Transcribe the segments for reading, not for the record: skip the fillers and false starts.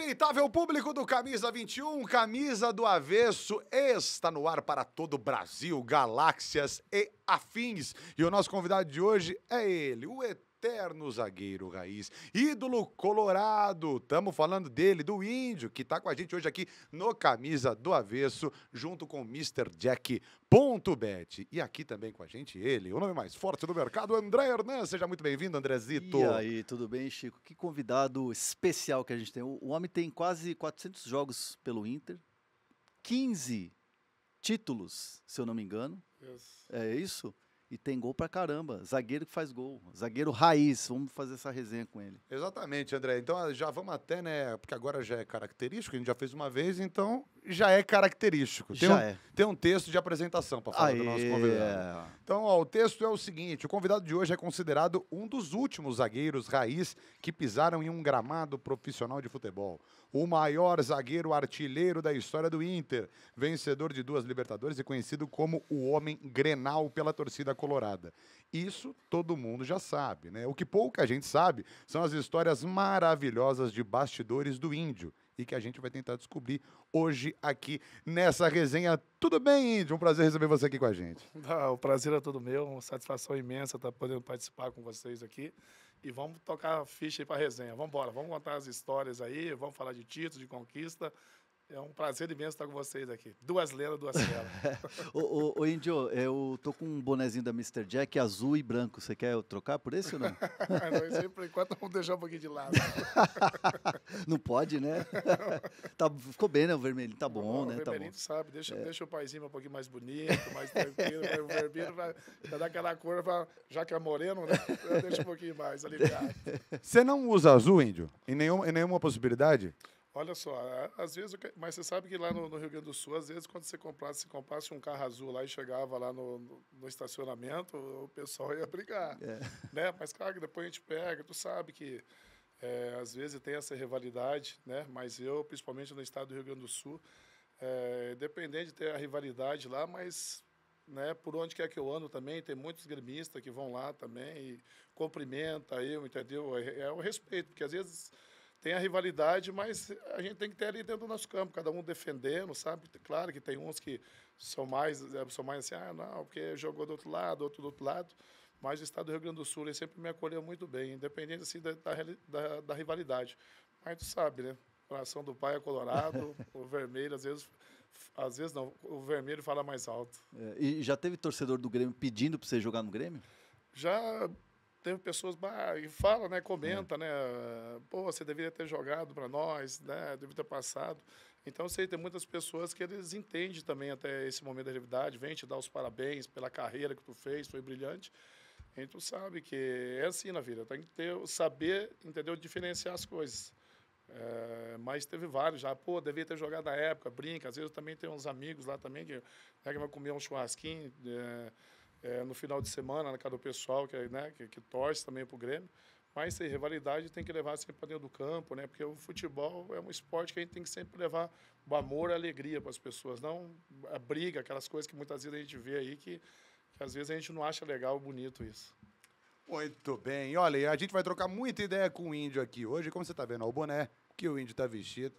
Respeitável público do Camisa 21, Camisa do Avesso está no ar para todo o Brasil, galáxias e afins. E o nosso convidado de hoje é ele, o eterno zagueiro raiz, ídolo colorado. Estamos falando dele, do Índio, que está com a gente hoje aqui no Camisa do Avesso, junto com o Mr. Jack.bet. E aqui também com a gente ele, o nome mais forte do mercado, André Hernan. Seja muito bem-vindo, Andrezito. E aí, tudo bem, Chico? Que convidado especial que a gente tem. O homem tem quase 400 jogos pelo Inter, 15 títulos, se eu não me engano. Yes. É isso? E tem gol pra caramba. Zagueiro que faz gol. Zagueiro raiz. Vamos fazer essa resenha com ele. Exatamente, André. Então já vamos até, né? Porque agora já é característico, a gente já fez uma vez, então já é característico. Tem um texto de apresentação para falar do nosso convidado. Então, ó, o texto é o seguinte: o convidado de hoje é considerado um dos últimos zagueiros raiz que pisaram em um gramado profissional de futebol. O maior zagueiro artilheiro da história do Inter, vencedor de 2 Libertadores e conhecido como o Homem Grenal pela torcida colorada. Isso todo mundo já sabe, né? O que pouca gente sabe são as histórias maravilhosas de bastidores do Índio e que a gente vai tentar descobrir hoje aqui nessa resenha. Tudo bem, Índio? Um prazer receber você aqui com a gente. O prazer é todo meu, uma satisfação imensa estar podendo participar com vocês aqui. E vamos tocar a ficha aí para a resenha. Vamos embora, vamos contar as histórias aí, vamos falar de títulos, de conquista. É um prazer imenso estar com vocês aqui. 2 lendas, 2 feras. Ô, Índio, eu tô com um bonezinho da Mr. Jack azul e branco. Você quer eu trocar por esse ou não? Não, por enquanto vamos deixar um pouquinho de lado. Não pode, né? Ficou bem, né? O vermelho tá bom, né? O vermelhinho, tu sabe, deixa o paizinho um pouquinho mais bonito, mais tranquilo. O vermelho vai dar aquela cor, já que é moreno, né? Deixa um pouquinho mais aliviado. Você não usa azul, Índio? Em nenhuma possibilidade? Olha só, às vezes, mas você sabe que lá no Rio Grande do Sul, às vezes, quando você comprasse um carro azul lá e chegava lá no estacionamento, o pessoal ia brigar, né? Mas, claro, que depois a gente pega, tu sabe que, às vezes, tem essa rivalidade, né? Mas eu, principalmente no estado do Rio Grande do Sul, independente de ter a rivalidade lá, mas, né, por onde quer que eu ando também, tem muitos gremistas que vão lá também e cumprimenta eu, entendeu? É o respeito, porque, às vezes... Tem a rivalidade, mas a gente tem que ter ali dentro do nosso campo, cada um defendendo, sabe? Claro que tem uns que são mais assim, não, porque jogou do outro lado, outro do outro lado. Mas o estado do Rio Grande do Sul, ele sempre me acolheu muito bem, independente assim, da rivalidade. Mas tu sabe, né? O coração do pai é colorado, o vermelho, às vezes não, o vermelho fala mais alto. E já teve torcedor do Grêmio pedindo para você jogar no Grêmio? Já... Teve pessoas que falam, né, comenta, né, pô, você deveria ter jogado para nós, né, deveria ter passado. Então, eu sei, tem muitas pessoas que eles entendem também até esse momento da realidade, vem te dar os parabéns pela carreira que tu fez, foi brilhante. E tu sabe que é assim na vida, tem que saber, entendeu, diferenciar as coisas. Mas teve vários já, pô, devia ter jogado na época, brinca. Às vezes eu também tenho uns amigos lá também que vai comer um churrasquinho, no final de semana, na casa do pessoal que torce também para o Grêmio. Mas sem rivalidade tem que levar sempre para dentro do campo, né? Porque o futebol é um esporte que a gente tem que sempre levar o amor e a alegria para as pessoas, não a briga, aquelas coisas que muitas vezes a gente vê aí que às vezes a gente não acha legal, bonito isso. Muito bem. Olha, a gente vai trocar muita ideia com o Índio aqui hoje. Como você está vendo, ó, o boné que o Índio está vestido,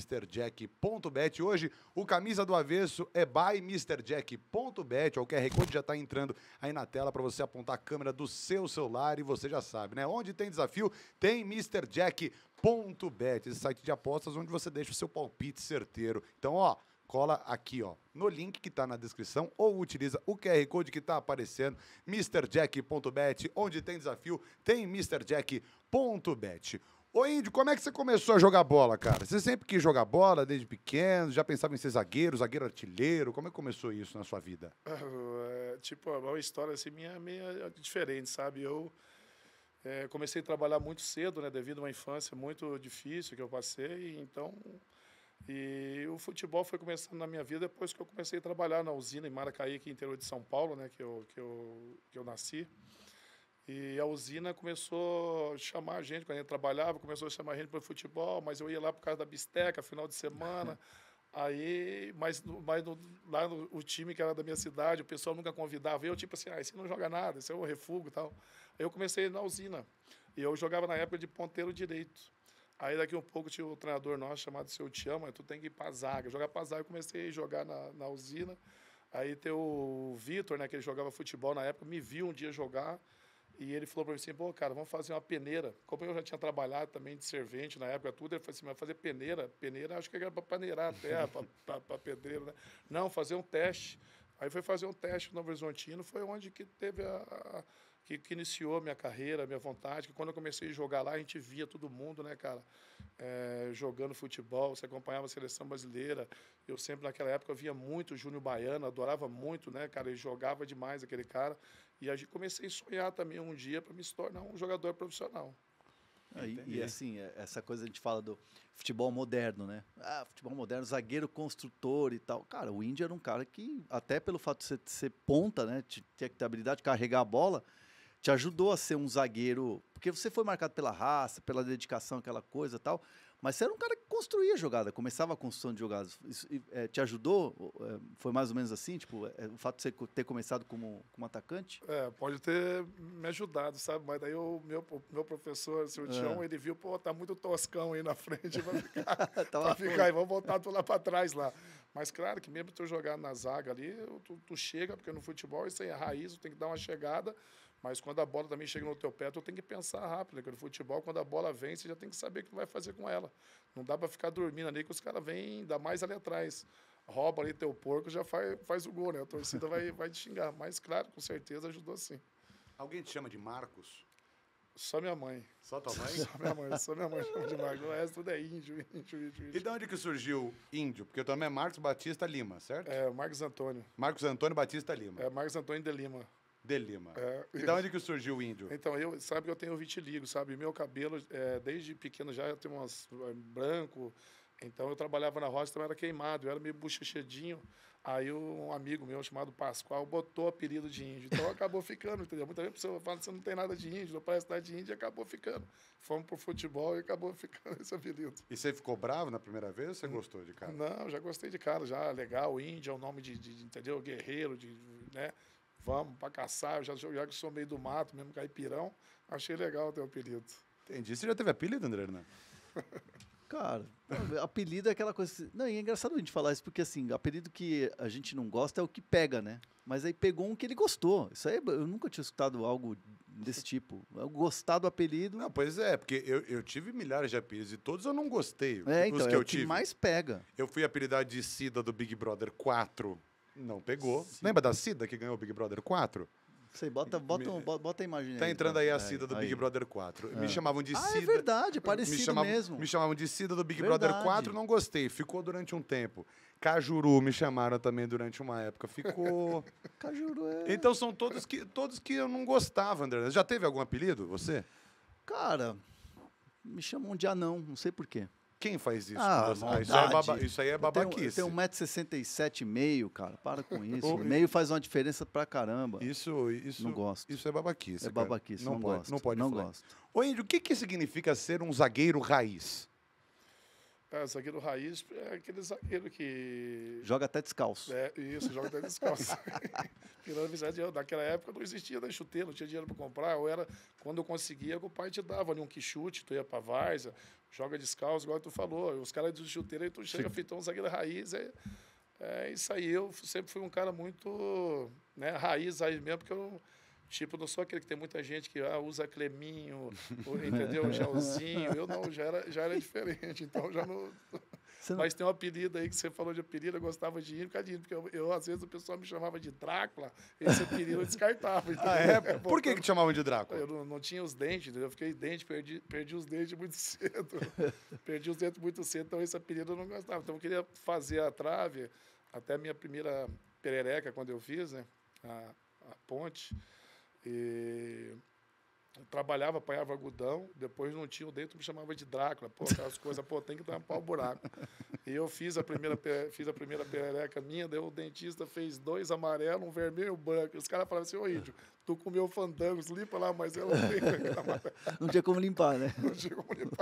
MrJack.bet. Hoje, o Camisa do Avesso é by MrJack.bet. O QR Code já está entrando aí na tela para você apontar a câmera do seu celular e você já sabe, né? Onde tem desafio, tem MrJack.bet, esse site de apostas onde você deixa o seu palpite certeiro. Então, ó, cola aqui, ó, no link que está na descrição ou utiliza o QR Code que está aparecendo, MrJack.bet. Onde tem desafio, tem MrJack.bet. Ô, Índio, como é que você começou a jogar bola, cara? Você sempre quis jogar bola desde pequeno? Já pensava em ser zagueiro artilheiro? Como é que começou isso na sua vida? Uma história assim minha meio diferente, sabe? Eu comecei a trabalhar muito cedo, né? Devido a uma infância muito difícil que eu passei, então... E o futebol foi começando na minha vida depois que eu comecei a trabalhar na usina em Maracaí, aqui no interior de São Paulo, né? Que eu nasci. E a usina começou a chamar a gente, quando a gente trabalhava, começou a chamar a gente para o futebol, mas eu ia lá por causa da bisteca, final de semana. Aí, lá no time que era da minha cidade, o pessoal nunca convidava. Eu, tipo assim, esse não joga nada, esse é um refúgio e tal. Aí eu comecei na usina. E eu jogava na época de ponteiro direito. Aí daqui um pouco tinha um treinador nosso chamado Seu Tião, mas tu tem que ir pra zaga. Jogar pra zaga, eu comecei a jogar na usina. Aí tem o Vitor, né, que ele jogava futebol na época, me viu um dia jogar e ele falou para mim assim, pô, cara, vamos fazer uma peneira. Como eu já tinha trabalhado também de servente na época, tudo, ele falou assim, mas fazer peneira? Peneira, acho que era para paneirar a terra, para pedreiro, né? Não, fazer um teste. Aí foi fazer um teste no Novo Horizontino, foi onde que teve que iniciou a minha carreira, a minha vontade, que quando eu comecei a jogar lá, a gente via todo mundo, né, cara, jogando futebol, você acompanhava a seleção brasileira, eu sempre naquela época via muito o Júnior Baiano, adorava muito, né, cara, ele jogava demais aquele cara, e aí comecei a sonhar também um dia para me tornar um jogador profissional. E assim, essa coisa a gente fala do futebol moderno, né? Ah, futebol moderno, zagueiro construtor e tal. Cara, o Índio era um cara que, até pelo fato de você ser ponta, né, ter que ter habilidade de carregar a bola, te ajudou a ser um zagueiro, porque você foi marcado pela raça, pela dedicação, aquela coisa e tal, mas você era um cara que construía jogada, começava a construção de jogadas. Isso, te ajudou? Foi mais ou menos assim? Tipo, o fato de você ter começado como atacante? Pode ter me ajudado, sabe? Mas daí o meu professor, o seu Tião, ele viu, pô, tá muito toscão aí na frente, vai ficar aí, vamos voltar tu lá para trás lá. Mas claro que mesmo tu jogar na zaga ali, tu chega, porque no futebol isso aí é raiz, tu tem que dar uma chegada, mas quando a bola também chega no teu pé, tu tem que pensar rápido, né? Porque no futebol, quando a bola vem, você já tem que saber o que tu vai fazer com ela. Não dá para ficar dormindo ali, que os caras vêm, ainda mais ali atrás. Rouba ali teu porco, já faz o gol, né? A torcida vai te xingar. Mas, claro, com certeza ajudou sim. Alguém te chama de Marcos? Só minha mãe. Só tua mãe? Só minha mãe chama de Marcos. O resto tudo é índio. E de onde que surgiu índio? Porque o teu nome é Marcos Batista Lima, certo? Marcos Antônio. Marcos Antônio Batista Lima. Marcos Antônio de Lima. De Lima. E de onde que surgiu o índio? Então, sabe que eu tenho vitiligo, sabe? Meu cabelo, desde pequeno já tem umas branco. Então, eu trabalhava na roça, então era queimado. Eu era meio bochechadinho. Aí, um amigo meu chamado Pascoal botou o apelido de índio. Então, acabou ficando, entendeu? Muita gente fala que você não tem nada de índio, não parece nada de índio, e acabou ficando. Fomos pro futebol e acabou ficando esse apelido. E você ficou bravo na primeira vez ou você gostou de cara? Não, já gostei de cara, já legal. Índio é o nome de entendeu? Guerreiro, né? Vamos para caçar, já que sou meio do mato, mesmo caipirão, achei legal ter o apelido. Entendi. Você já teve apelido, André Hernan? Cara, apelido é aquela coisa... Não, e é engraçado a gente falar isso, porque assim, apelido que a gente não gosta é o que pega, né? Mas aí pegou um que ele gostou. Isso aí, eu nunca tinha escutado algo desse tipo. Eu gostar do apelido... Não, pois é, porque eu tive milhares de apelidos e todos eu não gostei. Então, é o que mais pega. Eu fui apelidado de Cida do Big Brother 4. Não pegou. Sim. Lembra da Cida que ganhou o Big Brother 4? Sei, bota a imagem aí. Tá entrando aí a Cida do Big Brother 4. Me chamavam de Cida. É verdade, parecido mesmo. Me chamavam de Cida do Big Brother 4, não gostei. Ficou durante um tempo. Cajuru me chamaram também durante uma época. Ficou... Cajuru Então são todos que eu não gostava, André. Já teve algum apelido, você? Cara, me chamam de anão, não sei por quê. Quem faz isso? Isso aí é babaquice. Eu tenho 1,67m, cara. Para com isso. Meio faz uma diferença pra caramba. Isso não gosto. Isso é babaquice. É babaquice, não gosto. Não pode não falar. Gosto. Ô, Índio, o que significa ser um zagueiro raiz? Zagueiro raiz é aquele zagueiro que... Joga até descalço. Isso, joga até descalço. Naquela época não existia da chuteira, não tinha dinheiro para comprar. Quando eu conseguia, o pai te dava ali um quichute, tu ia para várzea, joga descalço, igual tu falou. Os caras de chuteira, aí tu chega feito um zagueiro raiz. É isso aí. Eu sempre fui um cara muito raiz mesmo, porque eu... Tipo, não sou aquele que tem muita gente que usa creminho, entendeu? Gelzinho. Eu não, já era diferente. Então, já não... Mas tem um apelido aí que você falou de apelido, eu gostava de índio, porque eu às vezes o pessoal me chamava de Drácula, esse apelido eu descartava. Por que te chamavam de Drácula? Eu não tinha os dentes, entendeu? Eu fiquei dente, perdi os dentes muito cedo. Perdi os dentes muito cedo, então esse apelido eu não gostava. Então eu queria fazer a trave, até a minha primeira perereca, quando eu fiz, né? A ponte. E eu trabalhava, apanhava algodão, depois não tinha o dente, me chamava de Drácula. Pô, aquelas coisas, tem que tampar o buraco. E eu fiz a primeira perereca minha, daí o dentista fez 2 amarelos, um vermelho e um branco. E os caras falavam assim, ô Índio, tu comeu fandangos, limpa lá, mas ela não tem. Não tinha como limpar, né? Não tinha como limpar.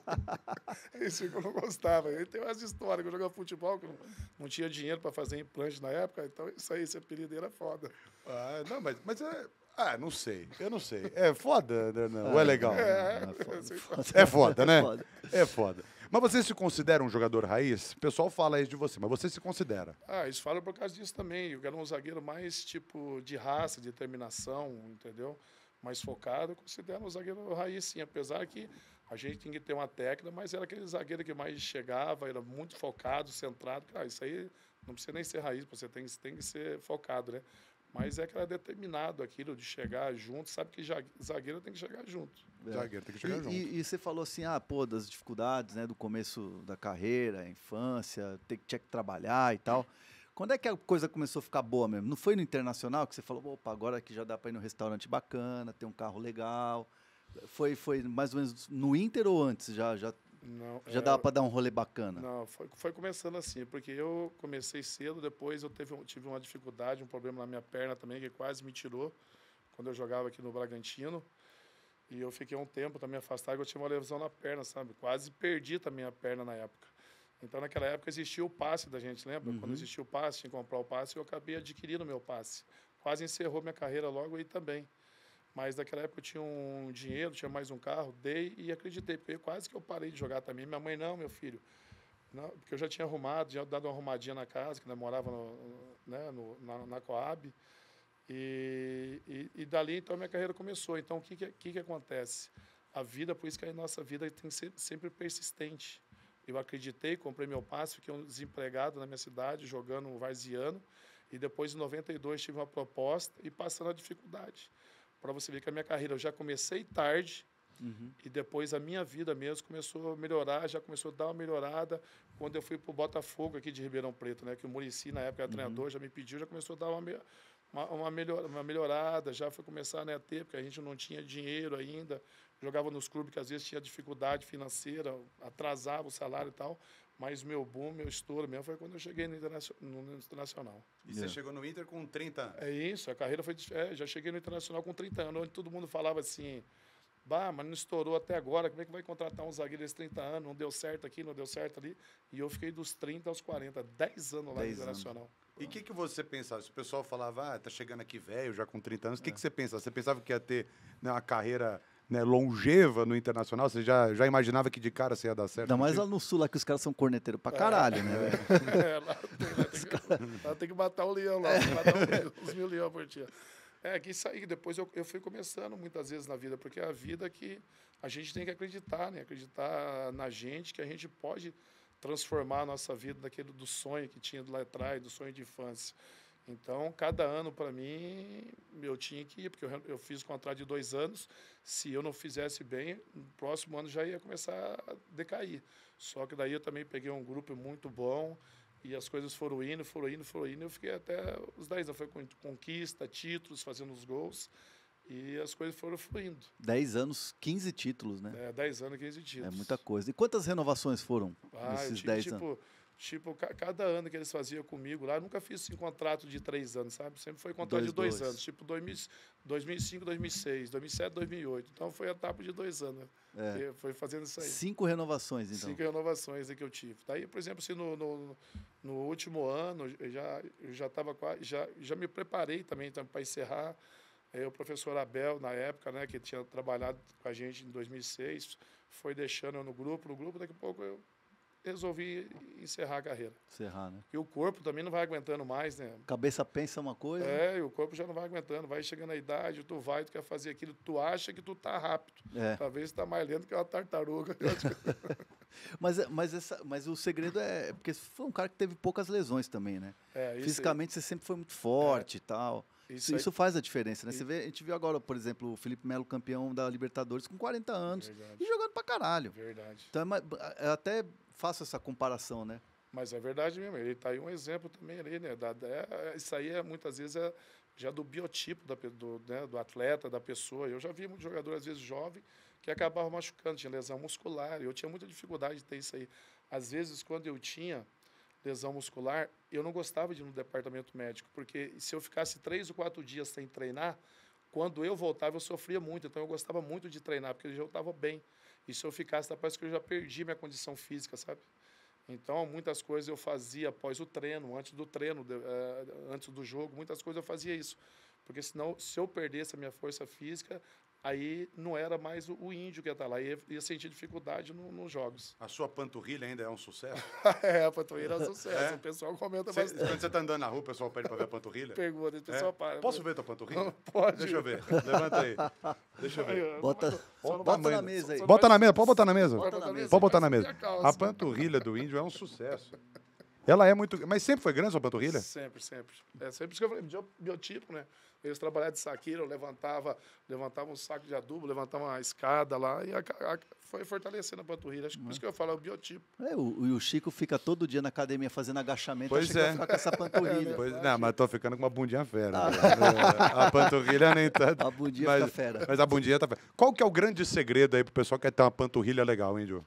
É isso que eu não gostava. E tem umas histórias que eu jogava futebol, que eu não tinha dinheiro para fazer implante na época, então isso aí, esse apelido era foda. Não, mas Não sei. Eu não sei. É foda, não? Ou é legal? É foda, né? É foda. Mas você se considera um jogador raiz? O pessoal fala isso de você, mas você se considera? Isso fala por causa disso também. Eu era um zagueiro mais, tipo, de raça, de determinação, entendeu? Mais focado. Eu considero um zagueiro raiz, sim. Apesar que a gente tem que ter uma técnica, mas era aquele zagueiro que mais chegava, era muito focado, centrado. Cara, isso aí não precisa nem ser raiz, você tem que ser focado, né? Mas é que era determinado aquilo de chegar junto, sabe que zagueiro tem que chegar junto. Zagueiro tem que chegar junto. E você falou assim, das dificuldades, né, do começo da carreira, infância, tinha que trabalhar e tal. Quando é que a coisa começou a ficar boa mesmo? Não foi no Internacional que você falou, opa, agora que já dá para ir num restaurante bacana, ter um carro legal? Foi mais ou menos no Inter ou antes? Já dava para dar um rolê bacana? Não, foi começando assim, porque eu comecei cedo, depois eu tive uma dificuldade, um problema na minha perna também, que quase me tirou quando eu jogava aqui no Bragantino. E eu fiquei um tempo também afastado, eu tinha uma lesão na perna, sabe? Quase perdi também a perna na época. Então, naquela época, existia o passe da gente, lembra? Quando existia o passe, tinha que comprar o passe, eu acabei adquirindo o meu passe. Quase encerrou minha carreira logo aí também. Mas naquela época eu tinha um dinheiro, tinha mais um carro, dei e acreditei, porque quase que eu parei de jogar também. Minha mãe, não, meu filho, não, porque eu já tinha arrumado, já dado uma arrumadinha na casa, que ainda morava na Coab. E dali, então, minha carreira começou. Então, o que acontece? A vida, por isso que a nossa vida tem que ser sempre persistente. Eu acreditei, comprei meu passe, fiquei um desempregado na minha cidade, jogando varziano. E depois, em 92, tive uma proposta e passando a dificuldade. Para você ver que a minha carreira eu já comecei tarde e depois a minha vida mesmo começou a melhorar, já começou a dar uma melhorada quando eu fui para o Botafogo aqui de Ribeirão Preto, né? Que o Muricy, na época, era treinador, já me pediu, já começou a dar uma melhorada, já foi começar, né, a ter, porque a gente não tinha dinheiro ainda, jogava nos clubes que às vezes tinha dificuldade financeira, atrasava o salário e tal, mas meu boom, meu estouro mesmo foi quando eu cheguei no Internacional. E você chegou no Inter com 30 anos? É isso, a carreira foi... já cheguei no Internacional com 30 anos, onde todo mundo falava assim, mas não estourou até agora, como é que vai contratar um zagueiro desses 30 anos? Não deu certo aqui, não deu certo ali. E eu fiquei dos 30 aos 40, 10 anos lá no Internacional. E o que você pensava? Se o pessoal falava, tá chegando aqui velho, já com 30 anos, o que você pensava? Você pensava que ia ter, né, uma carreira, né, longeva no Internacional? Você já imaginava que de cara você ia dar certo? Ainda mais lá no Sul, lá que os caras são corneteiros pra caralho, né? Lá tem que matar o leão, lá, matar uns 1000 leões por dia. Que isso aí, depois eu fui começando muitas vezes na vida, porque é a vida que a gente tem que acreditar, né? Acreditar na gente, que a gente pode transformar a nossa vida daquele do sonho que tinha lá atrás, do sonho de infância. Então, cada ano, para mim, eu tinha que ir, porque eu fiz contrato de 2 anos. Se eu não fizesse bem, no próximo ano já ia começar a decair. Só que daí eu também peguei um grupo muito bom e as coisas foram indo. Eu fiquei até os 10 anos. Foi com conquista, títulos, fazendo os gols. E as coisas foram fluindo. 10 anos, 15 títulos, né? 10 anos, 15 títulos. É muita coisa. E quantas renovações foram nesses 10 anos? Tipo, cada ano que eles faziam comigo lá, eu nunca fiz assim, contrato de 3 anos, sabe? Sempre foi contrato de 2 anos. Tipo, 2005, 2006, 2007, 2008. Então, foi a etapa de 2 anos. Né? Foi fazendo isso aí. 5 renovações, então. 5 renovações que eu tive. Daí, por exemplo, assim, no último ano, eu já estava quase... Já me preparei também para encerrar. O professor Abel, na época, né, que tinha trabalhado com a gente em 2006, foi deixando eu no grupo. Daqui a pouco eu resolvi encerrar a carreira. Encerrar, né? E o corpo também não vai aguentando mais, né? Cabeça pensa uma coisa. E o corpo já não vai aguentando. Vai chegando a idade, tu quer fazer aquilo, tu acha que tu tá rápido. Talvez tu tá mais lento que uma tartaruga. mas o segredo é... Porque você foi um cara que teve poucas lesões também, né? Fisicamente você sempre foi muito forte e tal. Isso faz a diferença, né? A gente viu agora, por exemplo, o Felipe Melo, campeão da Libertadores com 40 anos. Verdade. E jogando pra caralho. Verdade. Então, eu até faço essa comparação, né? Mas é verdade mesmo. Ele tá aí um exemplo também ali, né? Isso aí, muitas vezes, já do biotipo do atleta, da pessoa. Eu já vi muitos jogadores, às vezes, jovens, que acabavam machucando, tinha lesão muscular. Eu tinha muita dificuldade de ter isso aí. Às vezes, quando eu tinha lesão muscular, eu não gostava de ir no departamento médico, porque se eu ficasse 3 ou 4 dias sem treinar, quando eu voltava, eu sofria muito. Então, eu gostava muito de treinar, porque eu já estava bem. E se eu ficasse, parece que eu já perdi minha condição física, sabe? Então, muitas coisas eu fazia após o treino, antes do treino, antes do jogo, muitas coisas eu fazia isso. Porque senão, se eu perdesse a minha força física, aí não era mais o índio que ia estar lá, ia sentir dificuldade nos jogos. A sua panturrilha ainda é um sucesso? A panturrilha é um sucesso, o pessoal comenta bastante. Quando você está andando na rua, o pessoal pede para ver a panturrilha? Pergunta, o pessoal para. Posso ver tua panturrilha? Pode. Deixa eu ver, levanta aí. Deixa eu ver. Bota na mesa aí. Bota na mesa, pode botar na mesa. Pode botar na mesa. A panturrilha do índio é um sucesso. Ela é muito... Mas sempre foi grande sua panturrilha? Sempre. É sempre isso que eu falei, biotipo, né? Eles trabalhavam de saqueiro, levantava um saco de adubo, levantava uma escada lá e foi fortalecendo a panturrilha. Acho que por isso que eu falo, é o biotipo. O Chico fica todo dia na academia fazendo agachamento. Pois é. Ficar com essa panturrilha. Não, mas tô ficando com uma bundinha fera. A panturrilha nem tanto. A bundinha fica fera. Mas a bundinha tá fera. Qual que é o grande segredo aí pro pessoal que quer ter uma panturrilha legal, Índio?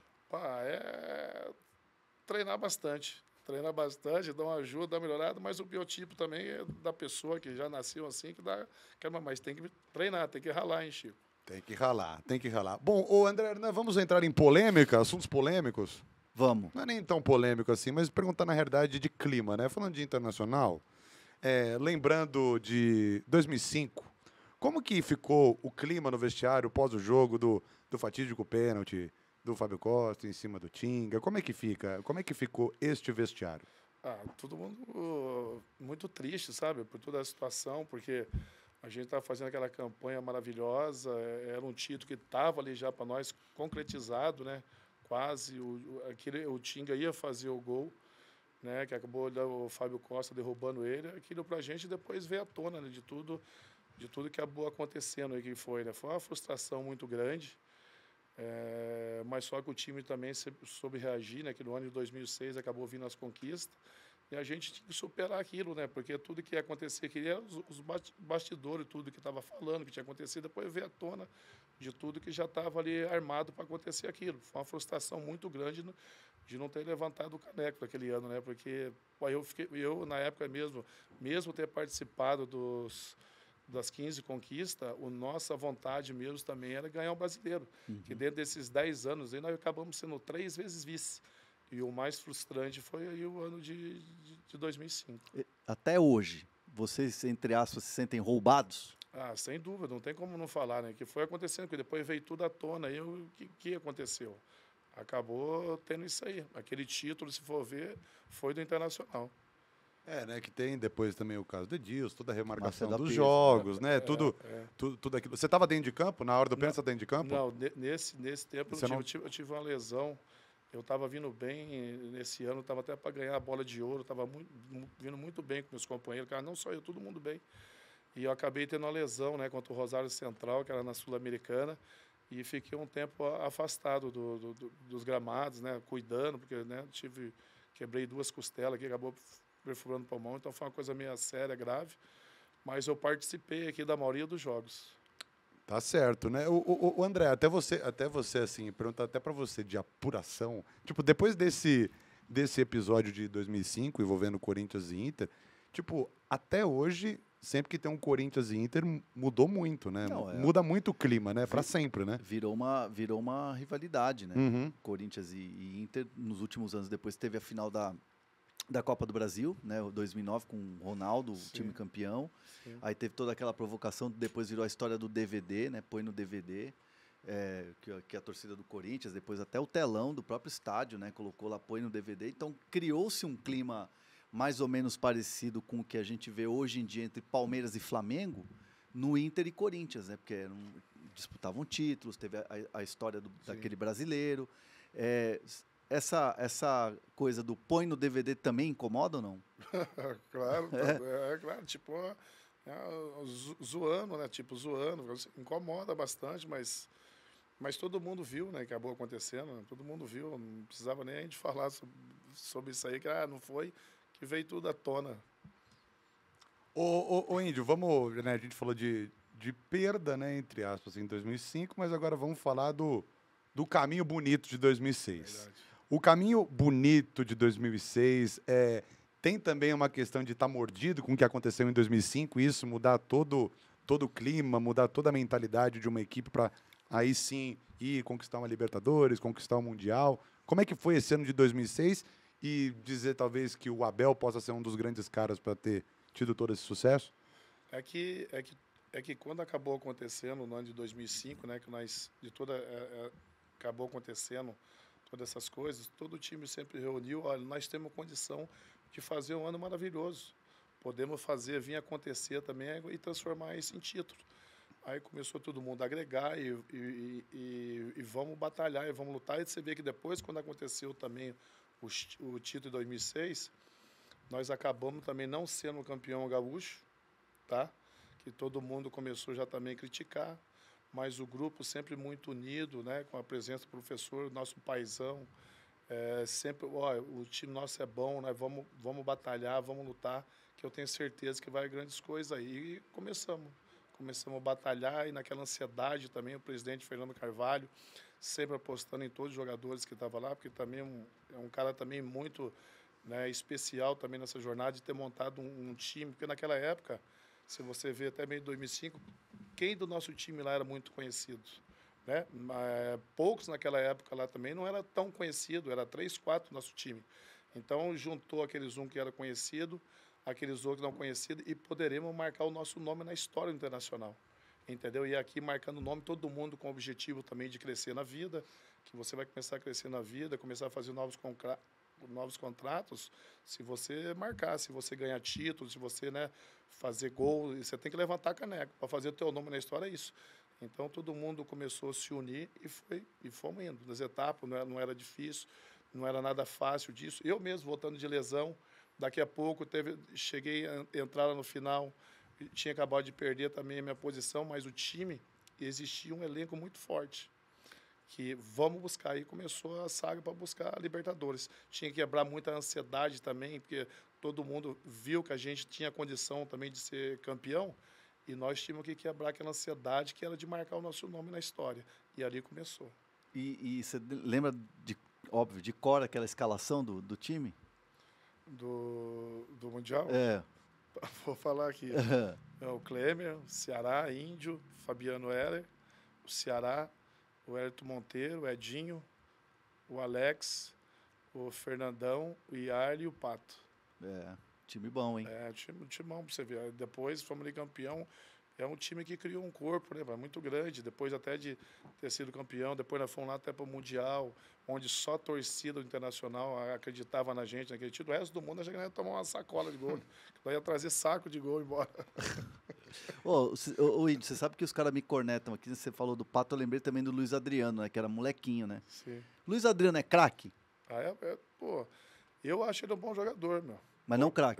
É treinar bastante, dá uma ajuda, dá uma melhorada, mas o biotipo também é da pessoa que já nasceu assim, mas tem que treinar, tem que ralar, hein, Chico? Tem que ralar. Bom, André, nós vamos entrar em polêmica, assuntos polêmicos? Vamos. Não é nem tão polêmico assim, mas perguntar na realidade de clima, né? Falando de internacional, lembrando de 2005, como que ficou o clima no vestiário pós o jogo do fatídico pênalti do Fábio Costa em cima do Tinga? Como é que fica? Como é que ficou este vestiário? Todo mundo muito triste, sabe? Por toda a situação, porque a gente estava fazendo aquela campanha maravilhosa, era um título que estava ali já para nós concretizado, né? Quase, o Tinga ia fazer o gol, né? Que acabou o Fábio Costa derrubando ele. Aquilo para a gente depois veio à tona, né? de tudo que acabou acontecendo aí que foi, né? Foi uma frustração muito grande. Mas só que o time também soube reagir, né? Que no ano de 2006 acabou vindo as conquistas e a gente tinha que superar aquilo, né? Porque tudo que ia acontecer aqui era os bastidores, tudo que estava falando, que tinha acontecido, depois veio à tona de tudo que já estava ali armado para acontecer aquilo. Foi uma frustração muito grande de não ter levantado o caneco naquele ano, né? Porque eu na época mesmo ter participado das 15 conquistas, a nossa vontade mesmo também era ganhar o brasileiro. Que dentro desses 10 anos aí nós acabamos sendo 3 vezes vice. E o mais frustrante foi aí o ano de 2005. Até hoje, vocês, entre aspas, se sentem roubados? Sem dúvida, não tem como não falar, né? Que foi acontecendo, que depois veio tudo à tona. E o que aconteceu? Acabou tendo isso aí. Aquele título, se for ver, foi do Internacional. Né, que tem depois também o caso do Edilson, toda a remarcação dos jogos, né, tudo aquilo. Você estava dentro de campo, na hora do pênalti, dentro de campo? Não, nesse tempo eu tive uma lesão, eu estava vindo bem, nesse ano, estava até para ganhar a bola de ouro, estava vindo muito bem com meus companheiros, cara, não só eu, todo mundo bem. E eu acabei tendo uma lesão, né, contra o Rosário Central, que era na Sul-Americana, e fiquei um tempo afastado dos gramados, né, cuidando, porque né, quebrei 2 costelas aqui, acabou perfurando o pulmão, então foi uma coisa meio séria, grave, mas eu participei aqui da maioria dos jogos. Tá certo, né? O André, até você assim, perguntar até para você de apuração, tipo, depois desse episódio de 2005 envolvendo Corinthians e Inter, tipo, até hoje, sempre que tem um Corinthians e Inter, mudou muito, né? Muda muito o clima, né? Para sempre, né? Virou uma rivalidade, né? Uhum. Corinthians e Inter, nos últimos anos, depois teve a final da Copa do Brasil, né, 2009, com o Ronaldo, o time campeão. Sim. Aí teve toda aquela provocação, depois virou a história do DVD, né, põe no DVD, que a torcida do Corinthians, depois até o telão do próprio estádio, né, colocou lá, põe no DVD. Então, criou-se um clima mais ou menos parecido com o que a gente vê hoje em dia entre Palmeiras e Flamengo, no Inter e Corinthians, né, porque disputavam títulos, teve a história daquele brasileiro. Essa coisa do põe no DVD também incomoda ou não? Claro, claro, tipo, zoando, né? Tipo, zoando, incomoda bastante, mas todo mundo viu, né? Que acabou acontecendo, né? Todo mundo viu, não precisava nem a gente falar sobre isso aí, que não foi, que veio tudo à tona. Ô Índio, vamos, né? A gente falou de perda, né? Entre aspas, em 2005, mas agora vamos falar do caminho bonito de 2006. Verdade. O caminho bonito de 2006 tem também uma questão de estar mordido com o que aconteceu em 2005, e isso mudar todo o clima, mudar toda a mentalidade de uma equipe para aí sim ir conquistar uma Libertadores, conquistar um Mundial. Como é que foi esse ano de 2006 e dizer talvez que o Abel possa ser um dos grandes caras para ter tido todo esse sucesso? É que quando acabou acontecendo no ano de 2005, né, que nós acabou acontecendo todas essas coisas, todo o time sempre reuniu, olha, nós temos condição de fazer um ano maravilhoso. Podemos vir acontecer também e transformar isso em título. Aí começou todo mundo a agregar e vamos batalhar, e vamos lutar. E você vê que depois, quando aconteceu também o título de 2006, nós acabamos também não sendo campeão gaúcho, tá? Que todo mundo começou já também a criticar, mas o grupo sempre muito unido, né? Com a presença do professor, nosso paizão, sempre, ó, o time nosso é bom, nós vamos batalhar, vamos lutar, que eu tenho certeza que vai grandes coisas aí. E começamos a batalhar, e naquela ansiedade também, o presidente Fernando Carvalho, sempre apostando em todos os jogadores que estavam lá, porque também é um cara também muito, né, especial também nessa jornada de ter montado um time, porque naquela época, se você vê até meio 2005, quem do nosso time lá era muito conhecido, né? Poucos naquela época lá também não era tão conhecido, era 3, 4 do nosso time. Então, juntou aqueles que era conhecido, aqueles outros não conhecidos, e poderemos marcar o nosso nome na história internacional, entendeu? E aqui marcando o nome, todo mundo com o objetivo também de crescer na vida, que você vai começar a crescer na vida, começar a fazer novos contratos, se você marcar, se você ganhar títulos, se você, né, fazer gol, você tem que levantar a caneca para fazer o teu nome na história, é isso. Então, todo mundo começou a se unir e fomos indo. Nas etapas, não era difícil, não era nada fácil disso. Eu mesmo, voltando de lesão, daqui a pouco cheguei a entrar lá no final, tinha acabado de perder também a minha posição, mas o time, existia um elenco muito forte, que vamos buscar. Aí começou a saga para buscar a Libertadores. Tinha que quebrar muita ansiedade também, porque todo mundo viu que a gente tinha condição também de ser campeão, e nós tínhamos que quebrar aquela ansiedade que era de marcar o nosso nome na história. E ali começou. E você lembra, óbvio, de cor aquela escalação do time? Do Mundial? É. Vou falar aqui. É o Klemer, o Ceará, Índio, Fabiano Heller, o Ceará, o Hélito Monteiro, o Edinho, o Alex, o Fernandão, o Iarli e o Pato. Time bom, hein? Time bom pra você ver. Depois fomos ali campeão. É um time que criou um corpo, né, muito grande. Depois até de ter sido campeão, depois nós fomos lá até para o Mundial, onde só a torcida internacional acreditava na gente naquele título. O resto do mundo a gente ia tomar uma sacola de gol. Nós ia trazer saco de gol embora. Índio, você sabe que os caras me cornetam aqui. Você falou do Pato, eu lembrei também do Luiz Adriano, né, que era molequinho, né? Sim. Luiz Adriano é craque? Pô, eu acho ele um bom jogador, meu. Mas não craque?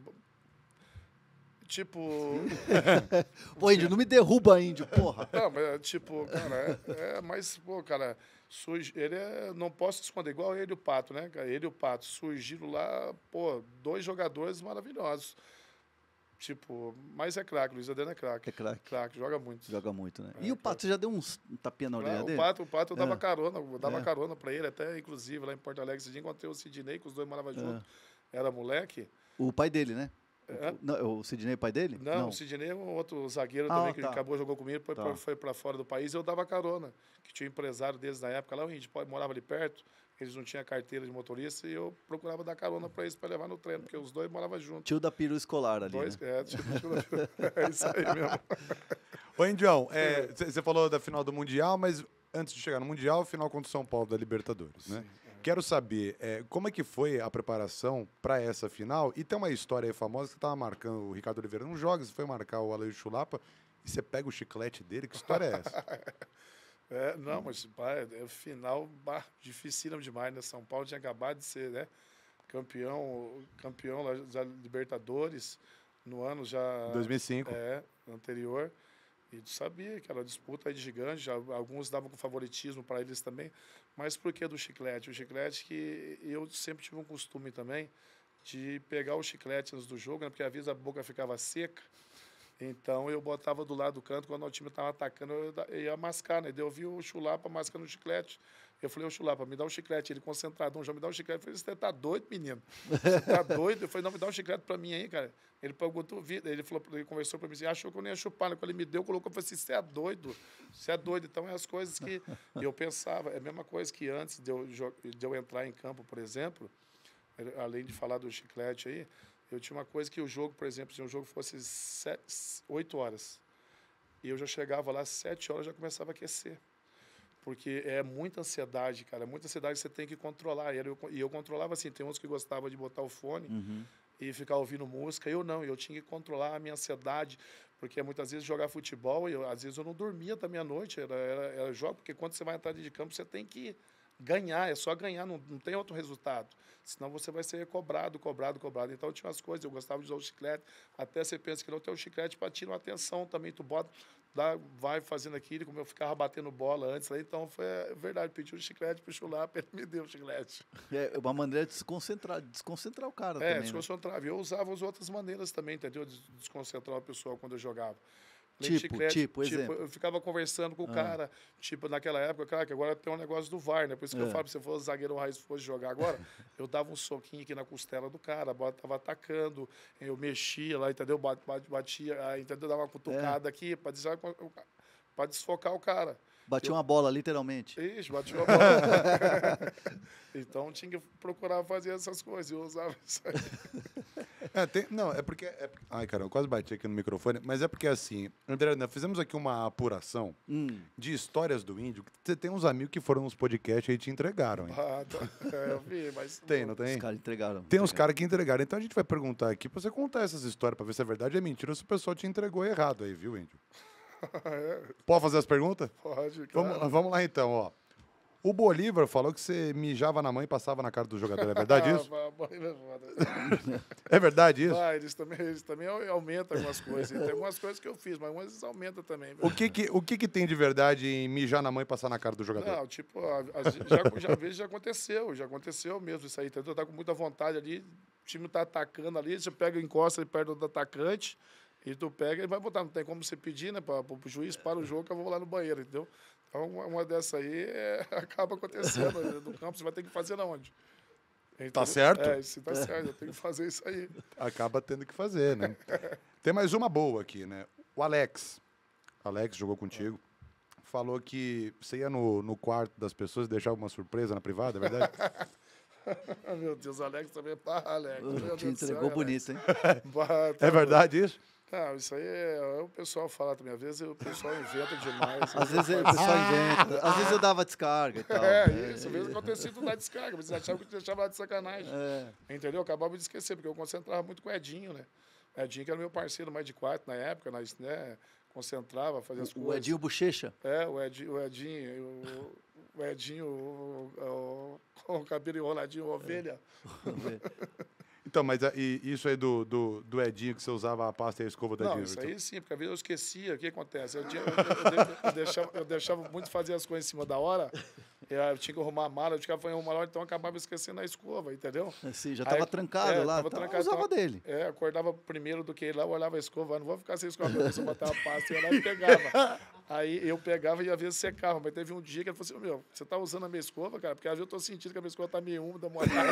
Tipo... Pô, Índio, não me derruba, Índio, porra. Não, mas tipo, cara, mas, pô, cara, não posso esconder, igual ele e o Pato, né, cara? Ele e o Pato surgiram lá, pô, 2 jogadores maravilhosos. Tipo, mas é craque, Luiz Adriano é craque. É craque. Craque, joga muito. Joga muito, né? E o Pato, você já deu um tapinha na orelha dele? O Pato eu dava carona pra ele, até inclusive lá em Porto Alegre, esse dia encontrei o Sidney, que os dois moravam juntos, era moleque. O pai dele, né? Não, o Sidney é pai dele? Não, o Sidney é um outro zagueiro também, que acabou, jogou comigo, foi para fora do país, e eu dava carona, que tinha um empresário deles na época lá, o Índio morava ali perto, eles não tinham carteira de motorista, e eu procurava dar carona para eles, para levar no treino, porque os dois moravam juntos. Tio da peru escolar ali, né? É isso aí mesmo. Ô, Indião, você falou da final do Mundial, mas antes de chegar no Mundial, final contra o São Paulo da Libertadores, né? Sim. Quero saber como é que foi a preparação para essa final. E tem uma história aí famosa que você estava marcando o Ricardo Oliveira nos jogos, você foi marcar o Aloysio Chulapa e você pega o chiclete dele. Que história é essa? Não, mas é final dificílimo demais, né? São Paulo tinha acabado de ser, né, campeão da Libertadores no ano já... 2005. Anterior. E tu sabia que era uma disputa aí de gigante, alguns davam com favoritismo para eles também. Mas por que do chiclete? O chiclete que eu sempre tive um costume também de pegar o chiclete antes do jogo, né, porque às vezes a boca ficava seca. Então eu botava do lado do canto, quando o time estava atacando, eu ia mascar, né? Daí eu vi o Chulapa mascando o chiclete. Eu falei, ô Chulapa, me dá um chiclete. Ele concentradão, já me dá um chiclete. Eu falei, você tá doido, menino? Você tá doido? Eu falei, não, me dá um chiclete pra mim aí, cara. Ele perguntou, ele conversou pra mim assim, achou que eu nem ia chupar. Quando ele me deu, colocou, eu falei assim, você é doido? Você é doido. Então, é as coisas que eu pensava. É a mesma coisa que antes de eu entrar em campo, por exemplo, além de falar do chiclete aí, Eu tinha uma coisa que o jogo, por exemplo, se um jogo fosse 8 horas, e eu já chegava lá às 7 horas, já começava a aquecer. Porque é muita ansiedade, cara. Muita ansiedade que você tem que controlar. E eu controlava assim. Tem uns que gostavam de botar o fone e ficar ouvindo música. Eu não. Eu tinha que controlar a minha ansiedade. Porque muitas vezes jogar futebol, às vezes eu não dormia também à noite. Era jogo, porque quando você vai entrar de campo, você tem que ganhar. É só ganhar, não tem outro resultado. Senão você vai ser cobrado. Então tinha umas coisas. Eu gostava de usar o chiclete. Até você pensa que não tem o chiclete para tirar uma atenção também. Tu bota... vai fazendo aquilo, como eu ficava batendo bola antes, então foi verdade, pedi um chiclete pro Chulapa, ele me deu o chiclete. É uma maneira de desconcentrar o cara também. Desconcentrava. Né? Eu usava as outras maneiras também, entendeu? De desconcentrar o pessoal quando eu jogava. Tipo, exemplo. Eu ficava conversando com o cara, naquela época, cara, que agora tem um negócio do VAR, né? Por isso que eu falo, se você fosse zagueiro raiz, fosse jogar agora, eu dava um soquinho aqui na costela do cara, a bola tava atacando, eu mexia lá, entendeu? Batia, entendeu? Dava uma cutucada aqui para desfocar o cara. Batia uma bola, literalmente. Isso, batia uma bola. Então tinha que procurar fazer essas coisas, eu usava isso aí. É porque... Ai, cara, eu quase bati aqui no microfone, mas é porque assim, André, nós fizemos aqui uma apuração de histórias do índio. Você tem uns amigos que foram nos podcasts e te entregaram, hein? Eu vi, mas... Tem, não tem? Os caras entregaram. Tem uns caras que entregaram. Então a gente vai perguntar aqui pra você contar essas histórias, pra ver se é verdade ou é mentira, ou se o pessoal te entregou errado aí, viu, índio? Pode fazer as perguntas? Pode, claro. Vamos lá então, ó. O Bolívar falou que você mijava na mãe e passava na cara do jogador. É verdade isso? É verdade isso? Eles também aumentam algumas coisas. Tem algumas coisas que eu fiz, mas eles aumentam também. O que tem de verdade em mijar na mãe e passar na cara do jogador? Não, tipo, já aconteceu mesmo isso aí. Entendeu? Tá com muita vontade ali, o time tá atacando ali, você pega, encosta ali perto do atacante, e tu pega e vai botar. Não tem como você pedir, né, pro juiz, para o jogo, que eu vou lá no banheiro, entendeu? Então, uma dessa aí acaba acontecendo. No campo, você vai ter que fazer na onde? Entendeu? Tá certo? Isso tá certo, eu tenho que fazer isso aí. Acaba tendo que fazer, né? Tem mais uma boa aqui, né? O Alex jogou contigo, falou que você ia no quarto das pessoas e deixava uma surpresa na privada, é verdade? Meu Deus, Alex também. Alex. Te entregou bonito, hein? É verdade isso? Não, isso aí o pessoal fala também. Às vezes o pessoal inventa demais. Às vezes o pessoal inventa. Às vezes eu dava descarga e tal. Isso. Às vezes acontecia tudo dar descarga, mas eles achavam que deixava lá de sacanagem. Entendeu? Eu acabava de esquecer, porque eu concentrava muito com o Edinho, né? O Edinho, que era meu parceiro mais de quarto na época, nós, né? Concentrava, fazia as coisas. O Edinho Bochecha? O Edinho, com o cabelo enroladinho, ovelha. Então, mas isso aí do Edinho, que você usava a pasta e a escova do Edinho? Não, isso aí sim, porque às vezes eu esquecia. O que acontece? Eu deixava muito fazer as coisas em cima da hora, eu tinha que arrumar a mala, eu ficava fazendo uma hora, então eu acabava esquecendo a escova, entendeu? Sim, já estava trancado lá, tava trancado, eu usava dele. Acordava primeiro do que ir lá, eu olhava a escova, não vou ficar sem escova, eu botava a pasta, eu ia lá e pegava. Aí eu pegava e às vezes secava, mas teve um dia que ele falou assim, você tá usando a minha escova, cara? Porque às vezes eu tô sentindo que a minha escova tá meio úmida, molhada.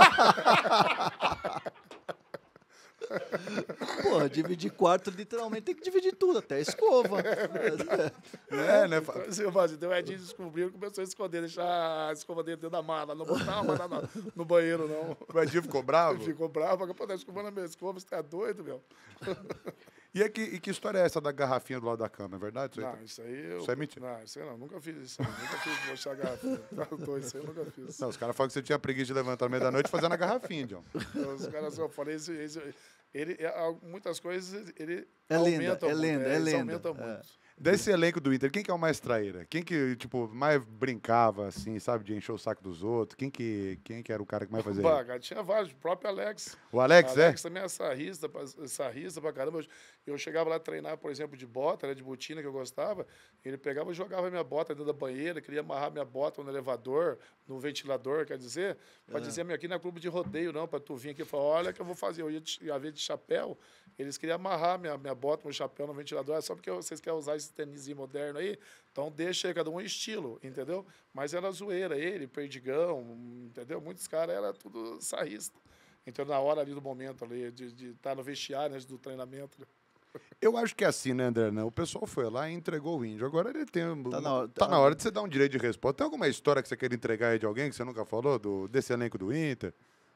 Pô, dividir quarto, literalmente tem que dividir tudo, até a escova. Né? Então o Edinho descobriu e começou a esconder, deixar a escova dentro da mala, não botava no banheiro, não. O Edinho ficou bravo? Ficou bravo, porque tá escovando a minha escova, você tá doido, meu? E que história é essa da garrafinha do lado da cama, é verdade? Isso aí... Isso é mentira? Não, isso aí não, nunca fiz isso. Nunca fiz mostrar a garrafinha. Tá doido, isso aí eu nunca fiz. Não, os caras falam que você tinha preguiça de levantar no meio da noite e fazer na garrafinha, John. Os caras, eu falei, muitas coisas, ele é aumenta muito. Eles aumentam muito. Desse elenco do Inter, quem que é o mais traíra? Quem que, tipo, mais brincava, assim, sabe, de encher o saco dos outros? Quem que era o cara que mais fazia isso? Tinha vários, o próprio Alex. O Alex, O Alex também é sarrista pra caramba. Eu chegava lá a treinar, por exemplo, de bota, né, de botina, que eu gostava. Ele pegava e jogava minha bota dentro da banheira, queria amarrar minha bota no elevador, no ventilador, quer dizer, para dizer, aqui não é clube de rodeio, não, para tu vir aqui e falar, olha que eu vou fazer. Eu ia ver de chapéu, eles queriam amarrar minha bota, meu chapéu no ventilador, só porque vocês querem usar esse tênisinho moderno aí, então deixa aí, cada um estilo, entendeu? Mas era zoeira, ele, Perdigão, entendeu? Muitos caras eram tudo sarrista. Então, na hora ali do momento ali, de estar no vestiário, antes do treinamento. Eu acho que é assim, né, André? O pessoal foi lá e entregou o índio. Agora ele tem... Tá na hora de você dar um direito de resposta. Tem alguma história que você quer entregar aí de alguém que você nunca falou, desse elenco do Inter?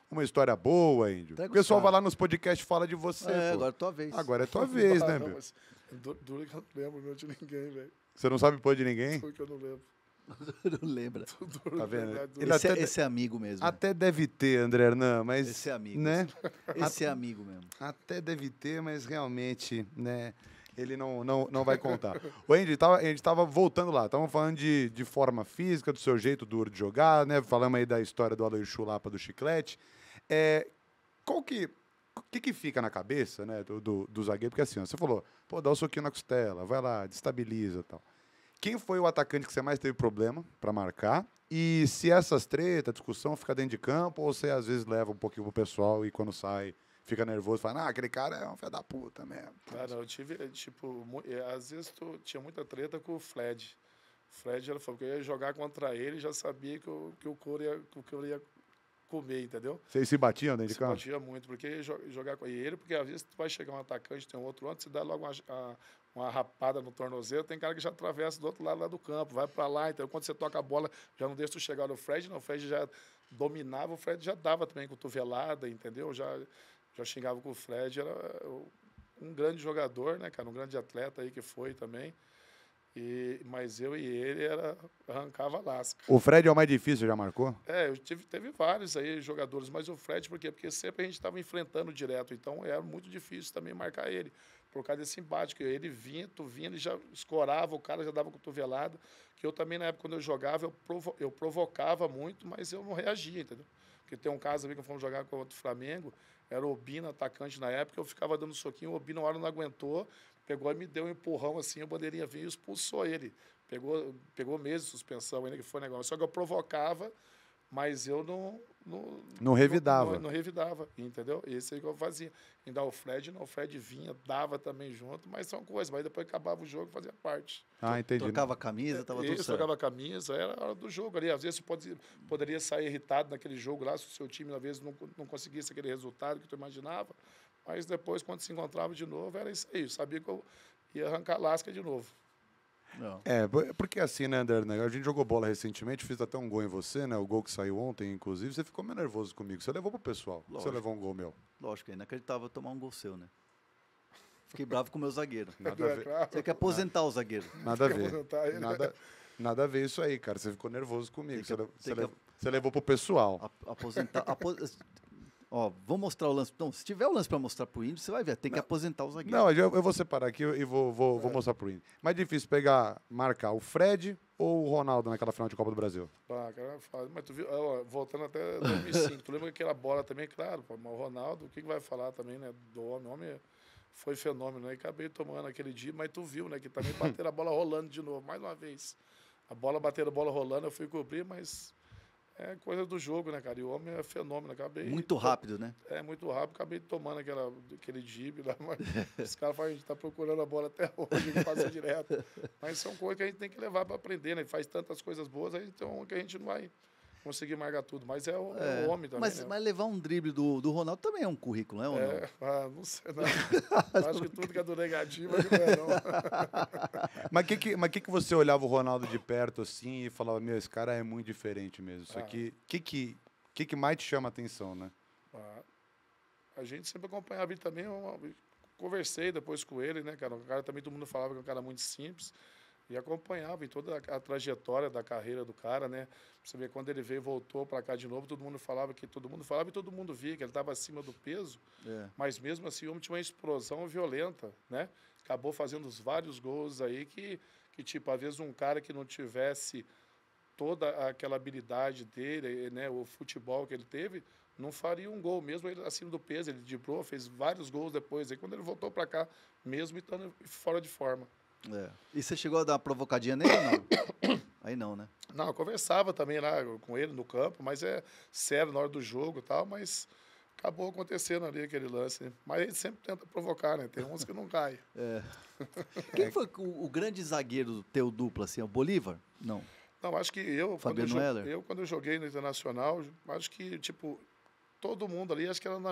uma história boa, Índio. O pessoal vai lá nos podcasts e fala de você. Agora é tua vez. Agora é tua vez, né, meu? Duro que eu não lembro meu de ninguém, velho. Você não sabe pôr de ninguém? Duro que eu não lembro. Não lembra. Tá vendo? Esse é amigo mesmo. Até deve ter, André Hernan, mas... Esse é amigo. Né? Esse é amigo mesmo. Até deve ter, mas realmente, né, ele não vai contar. O Andy, a gente tava voltando lá, estávamos falando de forma física, do seu jeito duro de jogar, né? Falamos aí da história do Aloysio Chulapa do chiclete. O que fica na cabeça, né, do zagueiro? Porque assim, ó, você falou, pô, dá um soquinho na costela, vai lá, destabiliza e tal. Quem foi o atacante que você mais teve problema para marcar? E se essas tretas, discussão, fica dentro de campo, ou você às vezes leva um pouquinho pro pessoal e quando sai fica nervoso e fala, aquele cara é um filho da puta mesmo. Cara, eu tive, às vezes tinha muita treta com o Fred. O Fred, ela falou que eu ia jogar contra ele e já sabia que o couro ia comer, entendeu? Vocês se batiam dentro de campo? Se batia muito, porque jogar com ele, porque às vezes tu vai chegar um atacante, tem um outro antes, você dá logo uma rapada no tornozelo, tem cara que já atravessa do outro lado lá do campo, vai para lá, então quando você toca a bola, já não deixa tu chegar no Fred, não, o Fred já dominava, o Fred já dava também cotovelada, entendeu? Já xingava com o Fred, era um grande jogador, né, cara, um grande atleta aí que foi também. Mas eu e ele arrancava lasca. O Fred é o mais difícil, já marcou? Teve vários aí jogadores, mas o Fred, por quê? Porque sempre a gente estava enfrentando direto, então era muito difícil também marcar ele, por causa desse embate, que ele vinha, ele já escorava, o cara já dava cotovelada, que eu também, na época, quando eu jogava, eu provocava muito, mas eu não reagia, entendeu? Porque tem um caso ali que fomos jogar contra o Flamengo, era o Obina, atacante na época, eu ficava dando soquinho, o Obina, uma hora não aguentou, pegou e me deu um empurrão assim, o bandeirinha veio e expulsou ele. Pegou meses de suspensão ainda, que foi negócio. Só que eu provocava, mas eu não revidava. Não revidava, entendeu? Esse aí que eu fazia. Ainda o Fred, não, o Fred vinha, dava também junto, mas são coisas. Mas depois acabava o jogo, fazia parte. Entendi. Trocava a camisa, estava tudo certo. Trocava a camisa, era a hora do jogo ali. Às vezes você poderia sair irritado naquele jogo lá, se o seu time, às vezes, não conseguisse aquele resultado que tu imaginava. Mas depois, quando se encontrava de novo, era isso aí. Eu sabia que eu ia arrancar lasca de novo. Não. Porque assim, né, André? A gente jogou bola recentemente, fiz até um gol em você, né? O gol que saiu ontem, inclusive. Você ficou meio nervoso comigo. Você levou pro pessoal. Lógico. Você levou um gol meu. Lógico, é inacreditável tomar um gol seu, né? Fiquei bravo com o meu zagueiro. Nada a ver. Você quer aposentar o zagueiro. Nada a ver. Nada a ver isso aí, cara. Você ficou nervoso comigo. Você levou pro pessoal. Aposentar... Ó, vou mostrar o lance. Não, se tiver o lance para mostrar pro Índio, você vai ver. Tem que aposentar o zagueiro. Não, eu vou separar aqui e vou mostrar pro Índio. Mais difícil marcar o Fred ou o Ronaldo naquela final de Copa do Brasil? Cara, mas tu viu, voltando até 2005, tu lembra aquela bola também, claro, mas o Ronaldo, o que vai falar também, né, do homem? O homem foi fenômeno, né? E acabei tomando aquele dia, mas tu viu, né, que também bateram a bola rolando de novo, mais uma vez. Bateram a bola rolando, eu fui cobrir, mas... É coisa do jogo, né, cara? E o homem é fenômeno. Muito rápido, né? Muito rápido. Acabei tomando aquele jibe lá. Os caras falam, a gente está procurando a bola até hoje, que passa direto. Mas são coisas que a gente tem que levar para aprender, né? Faz tantas coisas boas, então que a gente não vai conseguir marcar tudo. Mas é o homem também. Mas levar um drible do Ronaldo também é um currículo, né? Ou não? Não sei. Não. Acho que tudo que é do negativo não é, não. Mas que você olhava o Ronaldo de perto assim e falava, meu, esse cara é muito diferente mesmo. Isso aqui, que mais te chama a atenção, né? A gente sempre acompanhava ele também. Conversei depois com ele, né, cara? O cara também, todo mundo falava que é um cara muito simples. E acompanhava em toda a trajetória da carreira do cara, né? Você vê, quando ele veio e voltou para cá de novo, todo mundo falava e todo mundo via que ele estava acima do peso. Mas mesmo assim, o homem tinha uma explosão violenta, né? Acabou fazendo vários gols aí que tipo, às vezes um cara que não tivesse toda aquela habilidade dele, né? O futebol que ele teve, não faria um gol, mesmo ele acima do peso. Ele driblou, fez vários gols depois. Aí quando ele voltou para cá, mesmo estando fora de forma. E você chegou a dar uma provocadinha nele ou não? Aí não, né? Não, eu conversava também lá com ele no campo, mas é sério na hora do jogo e tal, mas acabou acontecendo ali aquele lance. Né? Mas a gente sempre tenta provocar, né? Tem uns que não caem. Quem foi o grande zagueiro teu duplo, assim? O Bolívar? Não. Não, acho que quando eu joguei no Internacional, acho que, tipo, todo mundo ali, acho que era na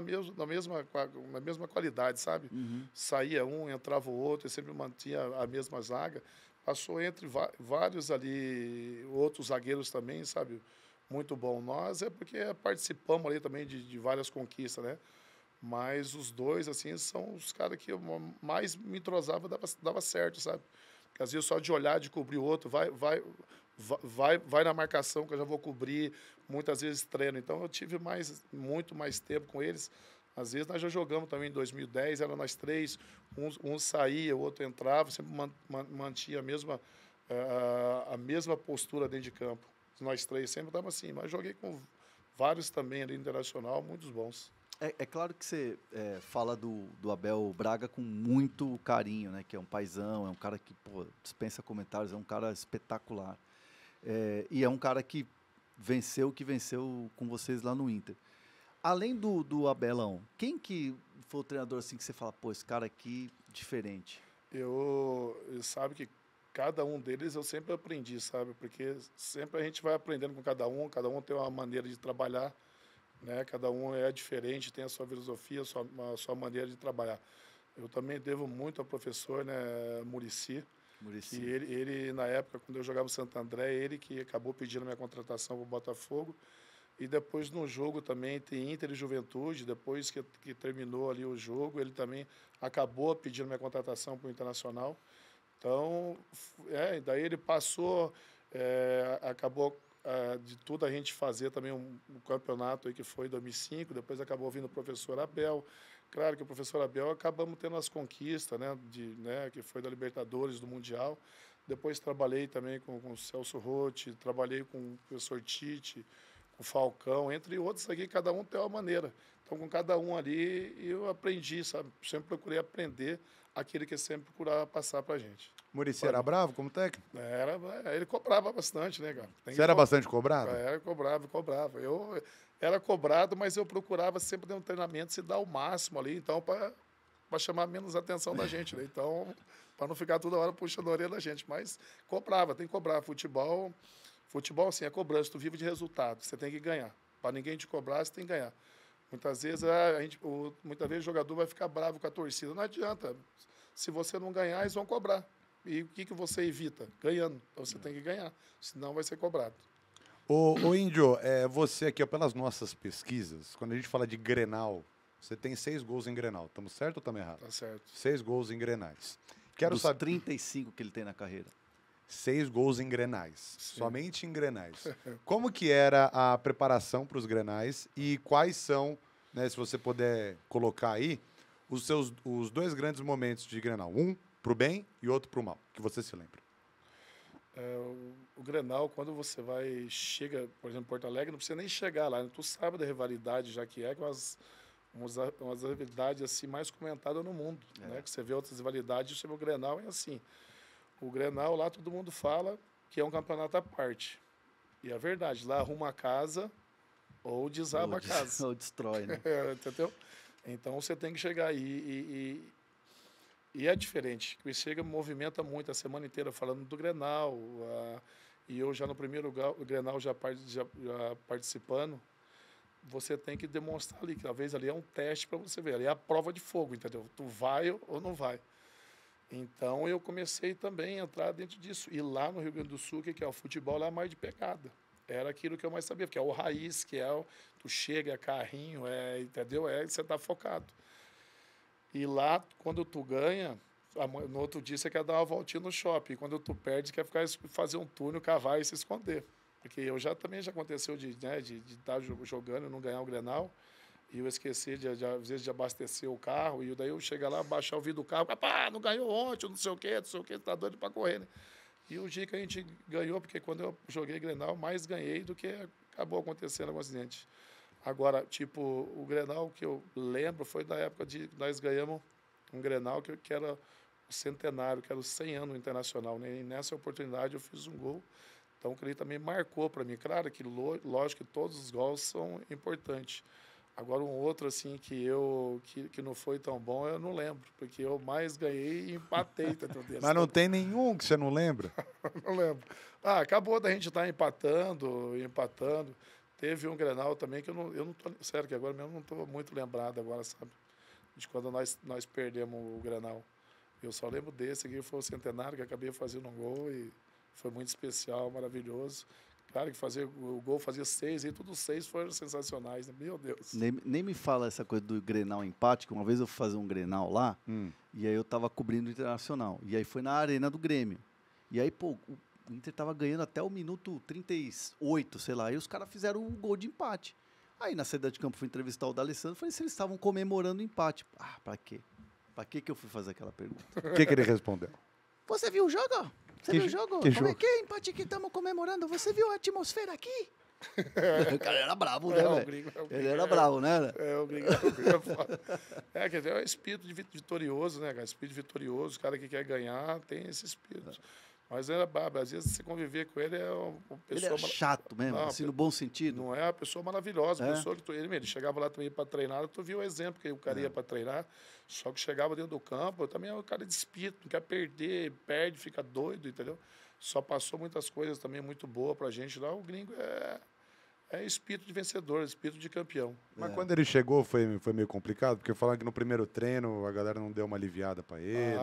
mesma qualidade, sabe? Uhum. Saía um, entrava o outro, e sempre mantinha a mesma zaga. Passou entre vários ali, outros zagueiros também, sabe? muito bom. Nós é porque participamos ali também de várias conquistas, né? Mas os dois, assim, são os caras que eu mais me entrosava, dava certo, sabe? Porque às vezes só de olhar, de cobrir o outro, vai na marcação que eu já vou cobrir, muitas vezes treino. Então eu tive muito mais tempo com eles. Às vezes nós já jogamos também em 2010, era nós três, um saía, o outro entrava, sempre mantinha a mesma postura dentro de campo. Nós três sempre estávamos assim, mas joguei com vários também ali internacional, muitos bons. É claro que você fala do Abel Braga com muito carinho, né? Que é um paizão, é um cara que dispensa comentários, é um cara espetacular. E é um cara que venceu com vocês lá no Inter. Além do Abelão, quem que foi o treinador assim que você fala, esse cara aqui, diferente? Eu sabe que cada um deles eu sempre aprendi, sabe? Porque sempre a gente vai aprendendo com cada um tem uma maneira de trabalhar, né? Cada um é diferente, tem a sua filosofia, a sua maneira de trabalhar. Eu também devo muito ao professor, né, Muricy. E ele, na época, quando eu jogava no Santo André, ele que acabou pedindo minha contratação para o Botafogo. E depois no jogo também tem Inter e Juventude, depois que terminou ali o jogo, ele também acabou pedindo minha contratação para o Internacional. Então, daí ele passou, acabou de tudo a gente fazer também um campeonato aí que foi em 2005, depois acabou vindo o professor Abel. Claro que o professor Abel acabamos tendo as conquistas, né, que foi da Libertadores, do Mundial. Depois trabalhei também com o Celso Rotti, trabalhei com o professor Tite, o Falcão, entre outros aqui, cada um tem uma maneira. Então, com cada um ali, eu aprendi, sabe? Sempre procurei aprender aquilo que ele sempre procurava passar pra gente. Muricy era bravo como técnico? Ele cobrava bastante, né, cara? Você era bastante cobrado? Era, cobrava. Eu era cobrado, mas eu procurava sempre ter um treinamento se dar o máximo ali, então, para chamar menos atenção da gente, né? Então, para não ficar toda hora puxando a orelha da gente. Mas cobrava, tem que cobrar. Futebol, assim, é cobrança, tu vive de resultado, você tem que ganhar. Para ninguém te cobrar, você tem que ganhar. Muitas vezes muitas vezes o jogador vai ficar bravo com a torcida. Não adianta. Se você não ganhar, eles vão cobrar. E o que você evita? Ganhando. Então você tem que ganhar, senão vai ser cobrado. Ô Índio, você aqui, pelas nossas pesquisas, quando a gente fala de Grenal, você tem 6 gols em Grenal. Estamos certo ou estamos errados? Tá certo. 6 gols em Grenais. Dos 35 que ele tem na carreira. 6 gols em Grenais, sim. Somente em Grenais. Como que era a preparação para os Grenais e quais são, né, se você puder colocar aí, os 2 grandes momentos de Grenal? Um para o bem e outro para o mal, que você se lembra. O Grenal, quando você chega, por exemplo, em Porto Alegre, não precisa nem chegar lá, né? Tu sabe da rivalidade, já que é com umas rivalidades assim, mais comentadas no mundo. Né? Que você vê outras rivalidades, o Grenal é assim. O Grenal lá todo mundo fala que é um campeonato à parte. E é verdade, lá arruma a casa ou desaba a casa. Ou destrói, né? Entendeu? Então você tem que chegar aí e é diferente. O chega movimenta muito a semana inteira falando do Grenal. E eu já no primeiro Grenal já participando, você tem que demonstrar ali, que talvez ali é um teste para você ver. Ali é a prova de fogo, entendeu? Tu vai ou não vai. Então, eu comecei também a entrar dentro disso. E lá no Rio Grande do Sul, que é o futebol, lá é mais de pegada. Era aquilo que eu mais sabia, porque é o raiz, que tu chega, é carrinho, entendeu? Você está focado. E lá, quando tu ganha, no outro dia você quer dar uma voltinha no shopping. Quando tu perde, quer fazer um túnel, cavar e se esconder. Porque também já aconteceu de estar jogando e não ganhar o Grenal. E eu esqueci, às vezes, de abastecer o carro. E daí eu chegar lá, baixar o vidro do carro. Não ganhou ontem, não sei o quê, tá doido para correr, né? E o dia que a gente ganhou, porque quando eu joguei Grenal, mais ganhei do que acabou acontecendo um acidente. Agora, tipo, o Grenal que eu lembro foi da época nós ganhamos um Grenal que era o centenário, que era o 100 anos internacional, né? E nessa oportunidade eu fiz um gol. Então, que ele também marcou para mim. Claro que, lógico que todos os gols são importantes. Agora, um outro, assim, que não foi tão bom, eu não lembro. Porque eu mais ganhei e empatei. Mas não tem nenhum que você não lembra? Não lembro. Acabou da gente estar empatando. Teve um Grenal também que eu não tô... Sério, que agora mesmo não estou muito lembrado agora, sabe? De quando nós perdemos o Grenal. Eu só lembro desse aqui, foi o centenário, que acabei fazendo um gol e foi muito especial, maravilhoso. Claro que o gol fazia 6, e todos os 6 foram sensacionais, né? Meu Deus. Nem me fala essa coisa do Grenal empate, que uma vez eu fui fazer um Grenal lá, e aí eu tava cobrindo o Internacional. E aí foi na arena do Grêmio. E aí, pô, o Inter tava ganhando até o minuto 38, sei lá, e os caras fizeram um gol de empate. Aí na saída de campo fui entrevistar o D'Alessandro, falei se eles estavam comemorando o empate. Ah, pra quê? Pra que eu fui fazer aquela pergunta? O que ele respondeu? Você viu o jogo? Você viu o jogo? Que Como jogo? é que é empate que estamos comemorando? Você viu a atmosfera aqui? O cara era bravo, né, velho? Ele era bravo, né? O gringo é foda. Quer dizer, é o espírito vitorioso, né, cara? Espírito vitorioso, o cara que quer ganhar tem esse espírito. Mas era brabo. Às vezes, você conviver com ele é uma pessoa... Ele era chato mesmo, não, assim, no bom sentido. Não é uma pessoa maravilhosa. Pessoa que ele chegava lá também para treinar, tu viu o exemplo que o cara ia para treinar, só que chegava dentro do campo, também é um cara de espírito, não quer perder, perde, fica doido, entendeu? Só passou muitas coisas também muito boas pra gente lá. O gringo é espírito de vencedor, espírito de campeão. Mas quando ele chegou foi meio complicado, porque falaram que no primeiro treino a galera não deu uma aliviada pra ele.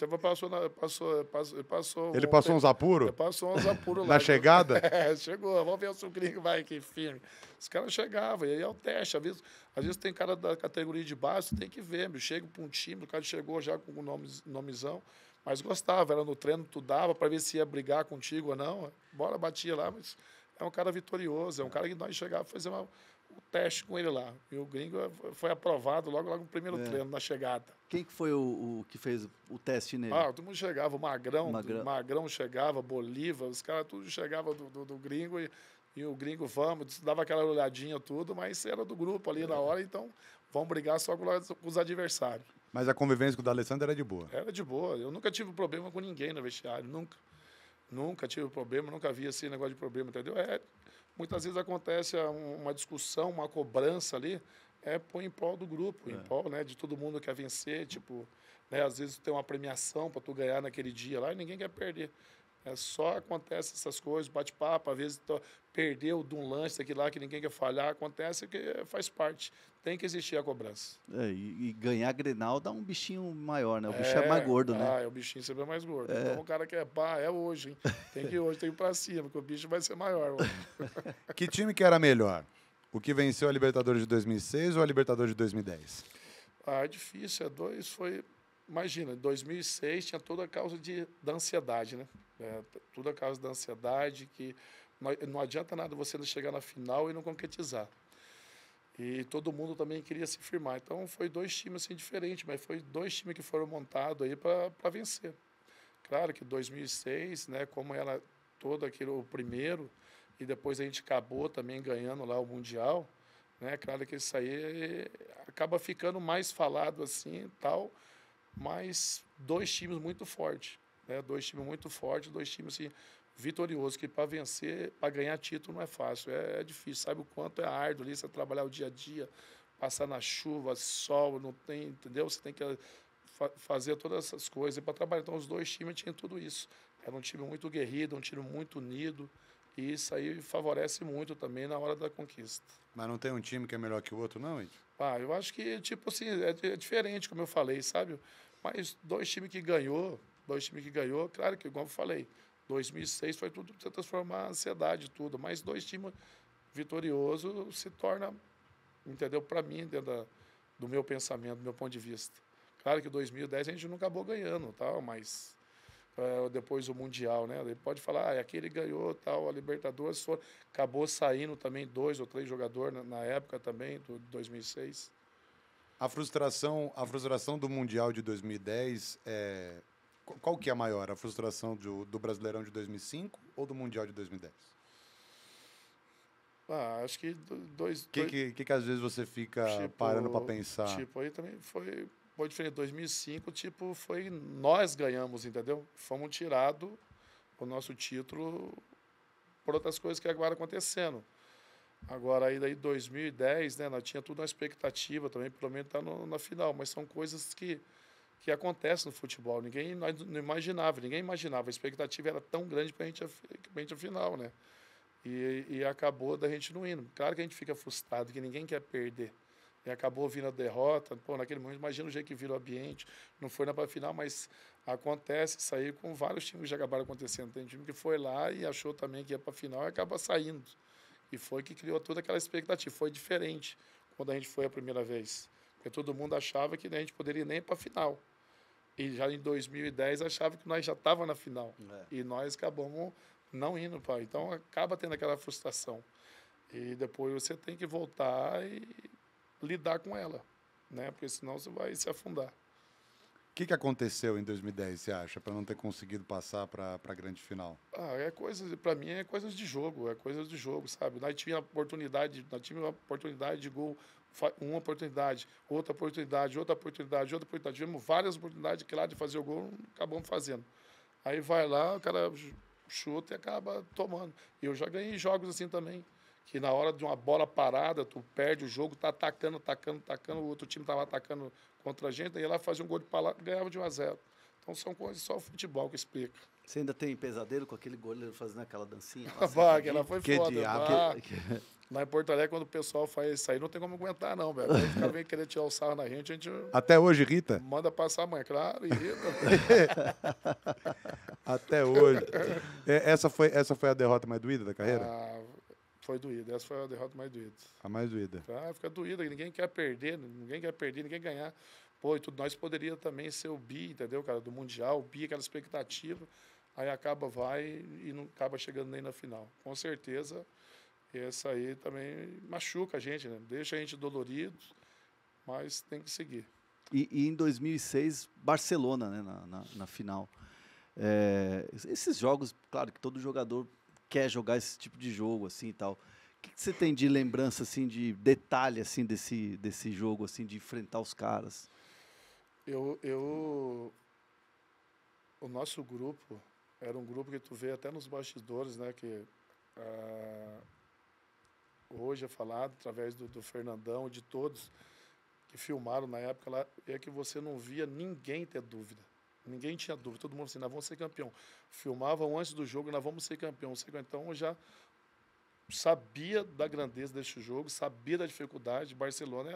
Ele passou uns apuros? Passou uns apuros lá. Na chegada? Chegou. Vamos ver se o gringo vai aqui firme. Os caras chegavam, e aí é o teste. Às vezes tem cara da categoria de baixo, tem que ver. Chega para um time, o cara chegou já com o nomezão, mas gostava. Era no treino, tu dava para ver se ia brigar contigo ou não. Bora, batia lá, mas... É um cara vitorioso, é um cara que nós chegávamos a fazer o teste com ele lá. E o gringo foi aprovado logo no primeiro treino, na chegada. Quem que foi o que fez o teste nele? Todo mundo chegava, o Magrão chegava, Bolívar, os caras tudo chegavam do gringo e o gringo dava aquela olhadinha tudo, mas era do grupo ali na hora, então vamos brigar só com os adversários. Mas a convivência com o D'Alessandro era de boa? Era de boa. Eu nunca tive problema com ninguém no vestiário, nunca. Nunca tive problema, nunca vi assim negócio de problema, entendeu? Muitas vezes acontece uma discussão, uma cobrança ali, põe em prol do grupo, em prol, né, de todo mundo quer vencer, tipo, né, às vezes tem uma premiação para tu ganhar naquele dia lá e ninguém quer perder. Só acontece essas coisas, bate-papo, às vezes perdeu de um lance aqui lá que ninguém quer falhar, acontece que faz parte. Tem que existir a cobrança. E ganhar Grenal dá um bichinho maior, né? O bicho é mais gordo, né? O bichinho sempre é mais gordo. Então o cara que é hoje, hein? Tem que ir pra cima, porque o bicho vai ser maior. Que time que era melhor? O que venceu a Libertadores de 2006 ou a Libertadores de 2010? É difícil, Imagina, em 2006 tinha toda a causa da ansiedade, né? Toda a causa da ansiedade, que não adianta nada você chegar na final e não concretizar. E todo mundo também queria se firmar. Então, foi 2 times assim, diferentes, mas foi 2 times que foram montados aí para vencer. Claro que 2006, né, como era todo o primeiro, e depois a gente acabou também ganhando lá o Mundial, né, claro que isso aí acaba ficando mais falado assim tal, mas 2 times muito fortes, né, 2 times muito fortes, 2 times assim, vitoriosos, que para vencer, para ganhar título não é fácil, é difícil, sabe o quanto é árduo ali, você trabalhar o dia a dia, passar na chuva, sol, não tem, entendeu? Você tem que fazer todas essas coisas para trabalhar. Então, os 2 times tinham tudo isso. Era um time muito guerrido, um time muito unido, e isso aí favorece muito também na hora da conquista. Mas não tem um time que é melhor que o outro, não, Índio? Eu acho que, tipo assim, é diferente, como eu falei, sabe? Mas 2 times que ganhou, claro que, como eu falei, 2006 foi tudo para transformar a ansiedade, tudo. Mas 2 times vitoriosos se torna, entendeu? Para mim, dentro do meu pensamento, do meu ponto de vista. Claro que 2010 a gente não acabou ganhando, tal, mas depois o Mundial, né? Ele pode falar, aquele ganhou, tal, a Libertadores acabou saindo também 2 ou 3 jogadores na época também, do 2006. A frustração do Mundial de 2010 qual que é a maior? A frustração do Brasileirão de 2005 ou do Mundial de 2010? Acho que que às vezes você fica parando para pensar? Tipo, aí também foi diferente. 2005, tipo, nós ganhamos, entendeu? Fomos tirados o nosso título por outras coisas que agora acontecendo. Agora, aí daí 2010, né, nós tinha tudo uma expectativa também, pelo menos estar na final, mas são coisas que acontecem no futebol. Nós não imaginava, ninguém imaginava. A expectativa era tão grande para a gente a final, né? E acabou da gente não indo. Claro que a gente fica frustrado, que ninguém quer perder. e acabou vindo a derrota. Pô, naquele momento, imagina o jeito que virou o ambiente. Não foi na para final, mas acontece isso aí com vários times que já acabaram acontecendo. Tem time que foi lá e achou também que ia para a final e acaba saindo. E foi que criou toda aquela expectativa. Foi diferente quando a gente foi a primeira vez. Porque todo mundo achava que a gente poderia nem ir para a final. E já em 2010 achava que nós já estávamos na final. E nós acabamos não indo para. Então acaba tendo aquela frustração. E depois você tem que voltar e lidar com ela, né? Porque senão você vai se afundar. O que aconteceu em 2010, você acha, para não ter conseguido passar para a grande final? Para mim é coisas de jogo, sabe? Nós tivemos oportunidade de gol, uma oportunidade, outra oportunidade. Tivemos várias oportunidades que lá de fazer o gol, acabamos fazendo. Aí vai lá, o cara chuta e acaba tomando. Eu já ganhei jogos assim também, que na hora de uma bola parada, tu perde o jogo, tá atacando, o outro time estava atacando contra a gente, daí lá fazia um gol de palada, ganhava de 1-0. Então são coisas só o futebol que explica. Você ainda tem pesadelo com aquele goleiro fazendo aquela dancinha? Aquela foi foda. Lá em Porto Alegre, quando o pessoal faz isso aí, não tem como aguentar, não, velho. Aí o cara vem querer tirar o sarro na gente, a gente... Até hoje irrita? Manda passar a mãe, claro, irrita. Até hoje. Essa foi a derrota mais doída da carreira? Foi doída. Essa foi a derrota mais doída. A mais doída. Fica doída. Ninguém quer perder, ninguém ganhar. Pô, e nós poderíamos também ser o bi, entendeu, cara? Do Mundial, o bi, aquela expectativa. Aí vai e não acaba chegando nem na final. Com certeza, essa aí também machuca a gente, né? Deixa a gente dolorido, mas tem que seguir. E em 2006, Barcelona, né, na final. Esses jogos, claro que todo jogador quer jogar esse tipo de jogo assim e tal. O que você tem de lembrança assim, de detalhe assim desse jogo assim, de enfrentar os caras? O nosso grupo era um grupo que tu vê até nos bastidores, né, que hoje é falado através do Fernandão, de todos que filmaram na época lá, é que você não via ninguém ter dúvida. Ninguém tinha dúvida, todo mundo assim, nós vamos ser campeão. Filmavam antes do jogo, nós vamos ser campeão. Então eu já sabia da grandeza deste jogo, sabia da dificuldade. Barcelona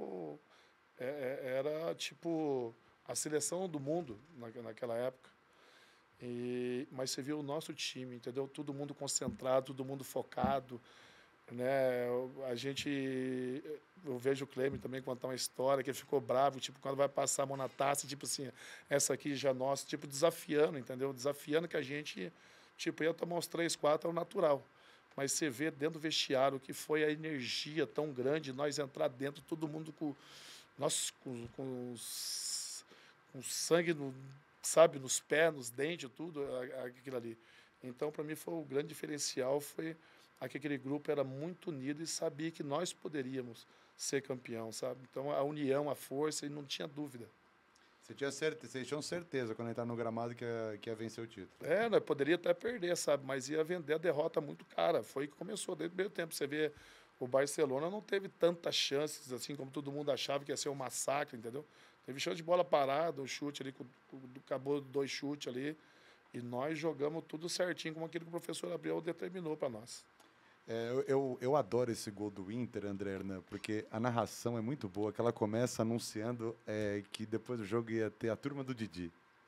era tipo a seleção do mundo naquela época. Mas você viu o nosso time, entendeu? Todo mundo concentrado, todo mundo focado, né? Eu vejo o Clemente também contar uma história que ele ficou bravo, tipo, quando vai passar a mão na taça, tipo assim, essa aqui já é nossa, tipo, desafiando, entendeu? Desafiando que a gente, tipo, ia tomar uns 3, 4, é o natural. Mas você vê dentro do vestiário que foi a energia tão grande, nós entrar dentro, todo mundo com sangue, sabe, nos pés, nos dentes, tudo, aquilo ali. Então, para mim, foi o grande diferencial, foi que aquele grupo era muito unido e sabia que nós poderíamos ser campeão, sabe? Então, a união, a força, e não tinha dúvida. Vocês tinham certeza, quando entrar no gramado, que ia vencer o título? Nós poderia até perder, sabe? Mas ia vender a derrota muito cara. Foi que começou desde o meio tempo. Você vê, o Barcelona não teve tantas chances, assim, como todo mundo achava que ia ser um massacre, entendeu? Teve chance de bola parada, um chute ali, acabou 2 chutes ali. E nós jogamos tudo certinho, como aquilo que o professor Abreu determinou para nós. Eu adoro esse gol do Inter, André Hernan, porque a narração é muito boa, que ela começa anunciando que depois do jogo ia ter a turma do Didi.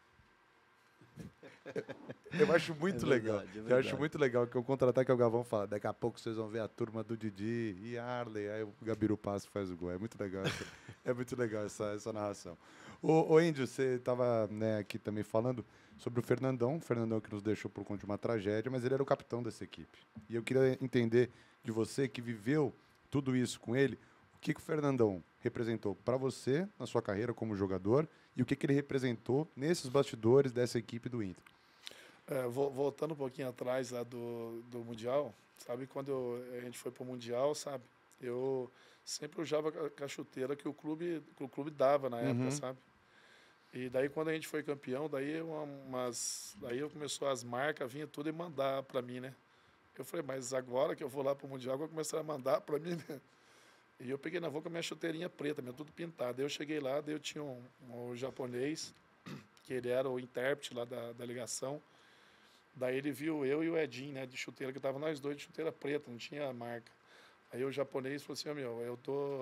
Eu acho muito legal. Eu acho muito legal que o contra-ataque o Galvão fala, daqui a pouco vocês vão ver a turma do Didi e Arley, aí o Gabiru passa e faz o gol. É muito legal essa narração. Ô Índio, você estava aqui também falando sobre o Fernandão que nos deixou por conta de uma tragédia, mas ele era o capitão dessa equipe. E eu queria entender de você, que viveu tudo isso com ele, o que o Fernandão representou para você na sua carreira como jogador e o que ele representou nesses bastidores dessa equipe do Inter. Voltando um pouquinho atrás lá do Mundial, sabe, quando a gente foi para o Mundial, sabe, eu sempre usava com a chuteira que o clube dava na época, sabe? E daí, quando a gente foi campeão, daí começou as marcas, vinha tudo e mandar para mim, né? Eu falei, mas agora que eu vou lá para o Mundial, eu vou começar a mandar para mim, né? E eu peguei na voo com a minha chuteirinha preta, tudo pintado. Daí eu cheguei lá, daí eu tinha um japonês, que ele era o intérprete lá da ligação. Daí ele viu eu e o Edinho, né, de chuteira, que tava nós dois de chuteira preta, não tinha marca. Aí o japonês falou assim, eu tô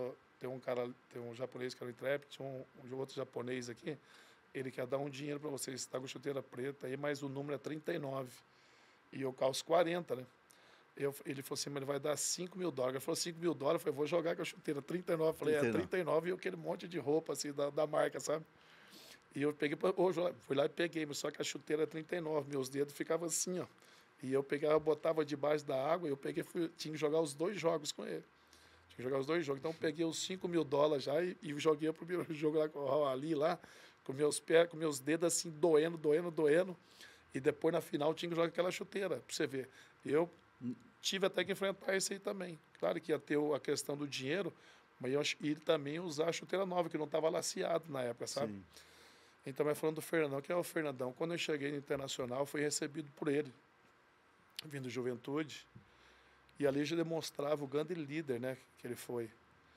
tem um japonês que era o Intrepid, tinha um outro japonês aqui, ele quer dar um dinheiro para você, você está com chuteira preta aí, mas o número é 39. E eu calço 40, né? Ele falou assim, mas ele vai dar $5 mil. Ele falou $5 mil, eu falei, vou jogar com a chuteira 39. Eu falei, 39 e aquele monte de roupa assim da marca, sabe? E eu peguei, fui lá e peguei, mas só que a chuteira é 39, meus dedos ficavam assim, ó. E eu pegava, botava debaixo da água, eu peguei, tinha que jogar os 2 jogos com ele. Tinha que jogar os 2 jogos. Então eu peguei os $5 mil já e joguei o primeiro jogo lá com o Ali lá, com meus pés, com meus dedos assim, doendo. E depois na final tinha que jogar aquela chuteira, pra você ver. Eu tive até que enfrentar isso aí também. Claro que ia ter a questão do dinheiro, mas eu acho que ele também usar a chuteira nova, que não estava laceado na época, sabe? Sim. Então, mas falando do Fernandão, que é o Fernandão, quando eu cheguei no Internacional, fui recebido por ele, vindo Juventude, e ali já demonstrava o grande líder, né, que ele foi.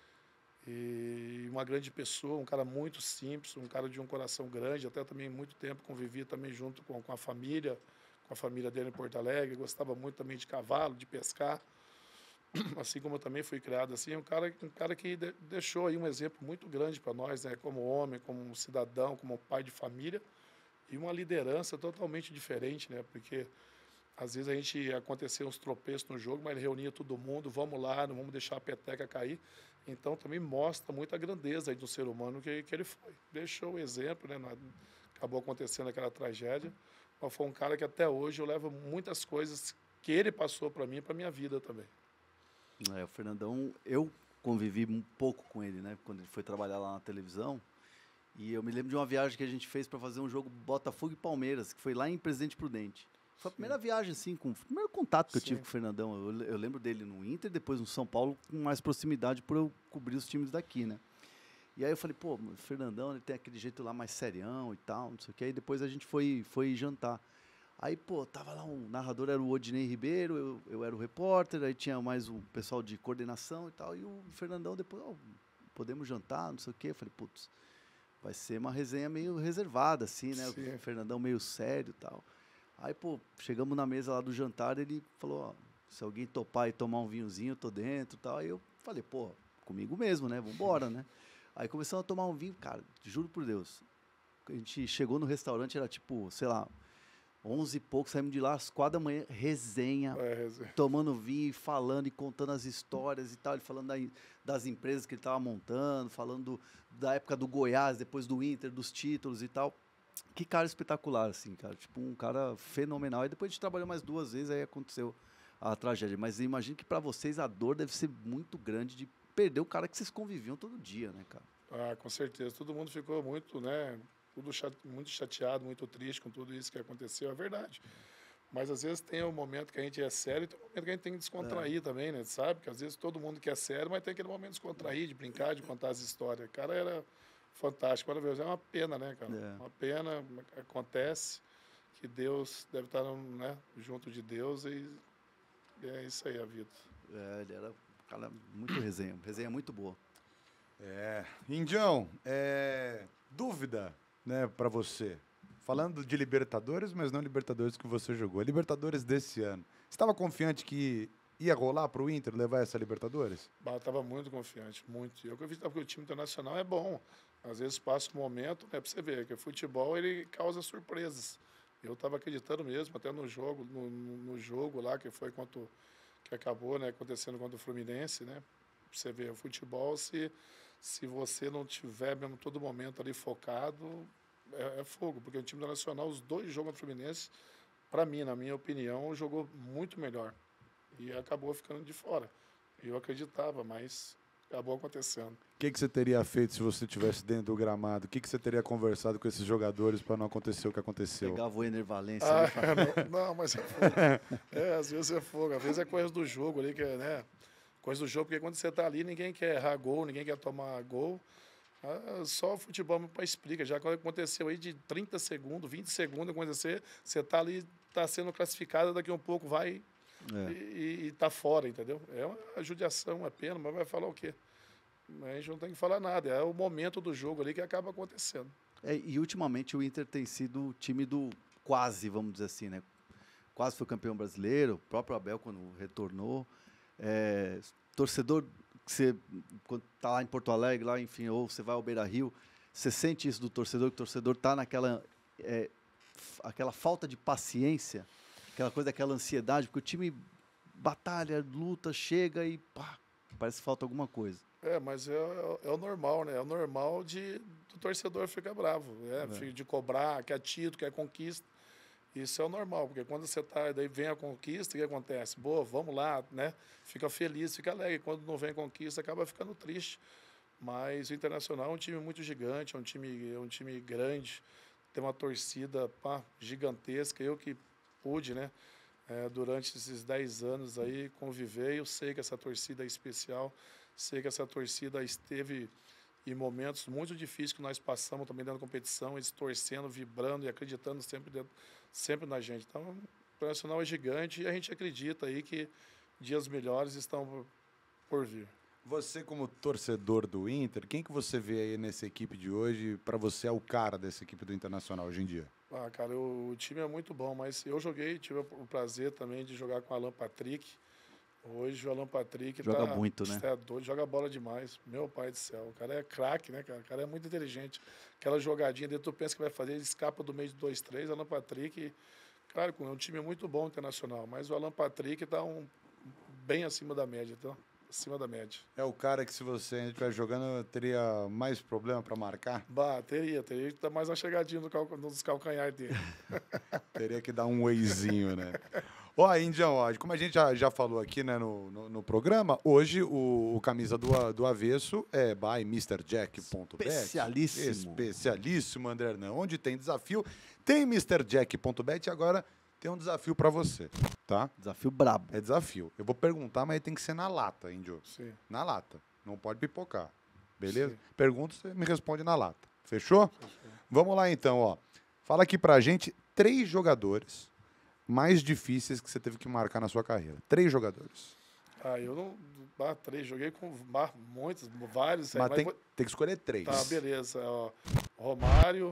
E uma grande pessoa, um cara muito simples, um cara de um coração grande, até também muito tempo convivi também junto com a família dele em Porto Alegre, gostava muito também de cavalo, de pescar, assim como eu também fui criado assim, um cara que deixou aí um exemplo muito grande para nós, né, como homem, como um cidadão, como pai de família, e uma liderança totalmente diferente, né, porque às vezes a gente acontecia uns tropeços no jogo, mas ele reunia todo mundo, vamos lá, não vamos deixar a peteca cair. Então também mostra muito a grandeza aí do ser humano que ele foi. Deixou o exemplo, né? Acabou acontecendo aquela tragédia, mas foi um cara que até hoje eu levo muitas coisas que ele passou para mim e para minha vida também. O Fernandão, eu convivi um pouco com ele, né? Quando ele foi trabalhar lá na televisão. E eu me lembro de uma viagem que a gente fez para fazer um jogo Botafogo e Palmeiras, que foi lá em Presidente Prudente. Foi a primeira viagem, assim, o primeiro contato que eu tive com o Fernandão. Eu lembro dele no Inter, depois no São Paulo, com mais proximidade por eu cobrir os times daqui, né? E aí eu falei, pô, o Fernandão, ele tem aquele jeito lá mais serião e tal, não sei o que. Aí depois a gente foi jantar. Aí, pô, tava lá, o narrador era o Odinei Ribeiro, eu era o repórter, aí tinha mais o pessoal de coordenação e tal. E o Fernandão depois, podemos jantar, não sei o que. Eu falei, putz, vai ser uma resenha meio reservada, assim, né? Sim. O Fernandão meio sério e tal. Aí, pô, chegamos na mesa lá do jantar, ele falou, ó, se alguém topar e tomar um vinhozinho, eu tô dentro e tal. Aí eu falei, pô, comigo mesmo, né? Vambora, né? Aí começamos a tomar um vinho, cara, juro por Deus. A gente chegou no restaurante, era tipo, sei lá, 11 e pouco, saímos de lá às 4 da manhã, resenha, tomando vinho, falando e contando as histórias e tal. Ele falando das empresas que ele estava montando, falando da época do Goiás, depois do Inter, dos títulos e tal. Que cara espetacular, assim, cara. Tipo, um cara fenomenal. E depois a gente trabalhou mais 2 vezes, aí aconteceu a tragédia. Mas eu imagino que para vocês a dor deve ser muito grande de perder o cara que vocês conviviam todo dia, né, cara? Ah, com certeza. Todo mundo ficou muito, né, muito chateado, muito triste com tudo isso que aconteceu. É verdade. Mas às vezes tem um momento que a gente é sério e tem um momento que a gente tem que descontrair também, né? Sabe? Que às vezes todo mundo quer sério, mas tem aquele momento de descontrair, de brincar, de contar as histórias. O cara era fantástico, maravilhoso. É uma pena, né, cara? Uma pena, acontece, que Deus deve estar, né, junto de Deus e é isso aí a vida. Ele era um cara muito resenha muito boa. Indião, dúvida, né, para você. Falando de Libertadores, mas não Libertadores que você jogou. Libertadores desse ano. Você estava confiante que ia rolar para o Inter levar essa Libertadores? Eu estava muito confiante, muito. Eu acredito que o time internacional é bom. Às vezes passa um momento, né, para você ver, que o futebol ele causa surpresas. Eu estava acreditando mesmo, até no jogo, no jogo lá, que foi que acabou, né, acontecendo contra o Fluminense, né? Pra você ver, o futebol, se você não tiver mesmo todo momento ali focado, é fogo. Porque o time internacional, os 2 jogos contra o Fluminense, para mim, na minha opinião, jogou muito melhor. E acabou ficando de fora. Eu acreditava, mas acabou acontecendo. O que você teria feito se você estivesse dentro do gramado? O que você teria conversado com esses jogadores para não acontecer o que aconteceu? Pegava o Enervalência. Não, mas é fogo. Às vezes é fogo. Às vezes é coisa do jogo ali, que é, né? Coisa do jogo, porque quando você está ali, ninguém quer errar gol, ninguém quer tomar gol. Só o futebol explica. Já aconteceu aí de 30 segundos, 20 segundos, acontecer, você está ali, está sendo classificado, daqui a um pouco vai e está fora, entendeu? É uma judiação, uma pena, mas vai falar o quê? A gente não tem que falar nada. É o momento do jogo ali que acaba acontecendo. E ultimamente o Inter tem sido o time do quase, vamos dizer assim, né? Quase foi campeão brasileiro, o próprio Abel quando retornou. Torcedor você, quando tá lá em Porto Alegre, lá, enfim, ou você vai ao Beira-Rio, você sente isso do torcedor, que o torcedor tá naquela aquela falta de paciência, aquela coisa, aquela ansiedade, porque o time batalha, luta, chega e pá, parece que falta alguma coisa. Mas é o normal, né? É o normal do torcedor ficar bravo, de cobrar, quer título, quer conquista. Isso é o normal, porque quando você tá, daí vem a conquista, o que acontece? Boa, vamos lá, né? Fica feliz, fica alegre. Quando não vem conquista, acaba ficando triste. Mas o Internacional é um time muito gigante, é um time grande, tem uma torcida gigantesca. Eu que pude, né, durante esses 10 anos aí conviver, eu sei que essa torcida é especial, sei que essa torcida esteve em momentos muito difíceis que nós passamos também dentro da competição, eles torcendo, vibrando e acreditando sempre na gente. Então, o Internacional é gigante e a gente acredita aí que dias melhores estão por vir. Você, como torcedor do Inter, quem que você vê aí nessa equipe de hoje? Para você é o cara dessa equipe do Internacional hoje em dia? Cara, o time é muito bom, mas eu tive o prazer também de jogar com o Alan Patrick. Hoje o Alan Patrick joga muito, né? Joga bola demais. Meu pai do céu, o cara é craque, né, cara? O cara é muito inteligente. Aquela jogadinha dele, tu pensa que vai fazer, ele escapa do meio de 2, 3. Alan Patrick, claro, é um time muito bom Internacional, mas o Alan Patrick está bem acima da média, então. Acima da média. É o cara que, se você estiver jogando, teria mais problema para marcar? Teria que estar mais uma chegadinha nos calcanhares dele. Teria que dar um wayzinho, né? Indião, como a gente já falou aqui, né, no programa, hoje o camisa do avesso é by MrJack.bet. Especialíssimo, André Hernan. Onde tem desafio, tem MrJack.bet. Agora tem um desafio para você, tá? Desafio brabo. É desafio. Eu vou perguntar, mas tem que ser na lata, Índio. Sim. Na lata. Não pode pipocar. Beleza? Sim. Pergunta, você me responde na lata. Fechou? Vamos lá, então, ó. Fala aqui pra gente 3 jogadores mais difíceis que você teve que marcar na sua carreira. 3 jogadores. Eu não... 3, joguei com muitos, vários. Mas tem que escolher 3. Tá, beleza. Romário,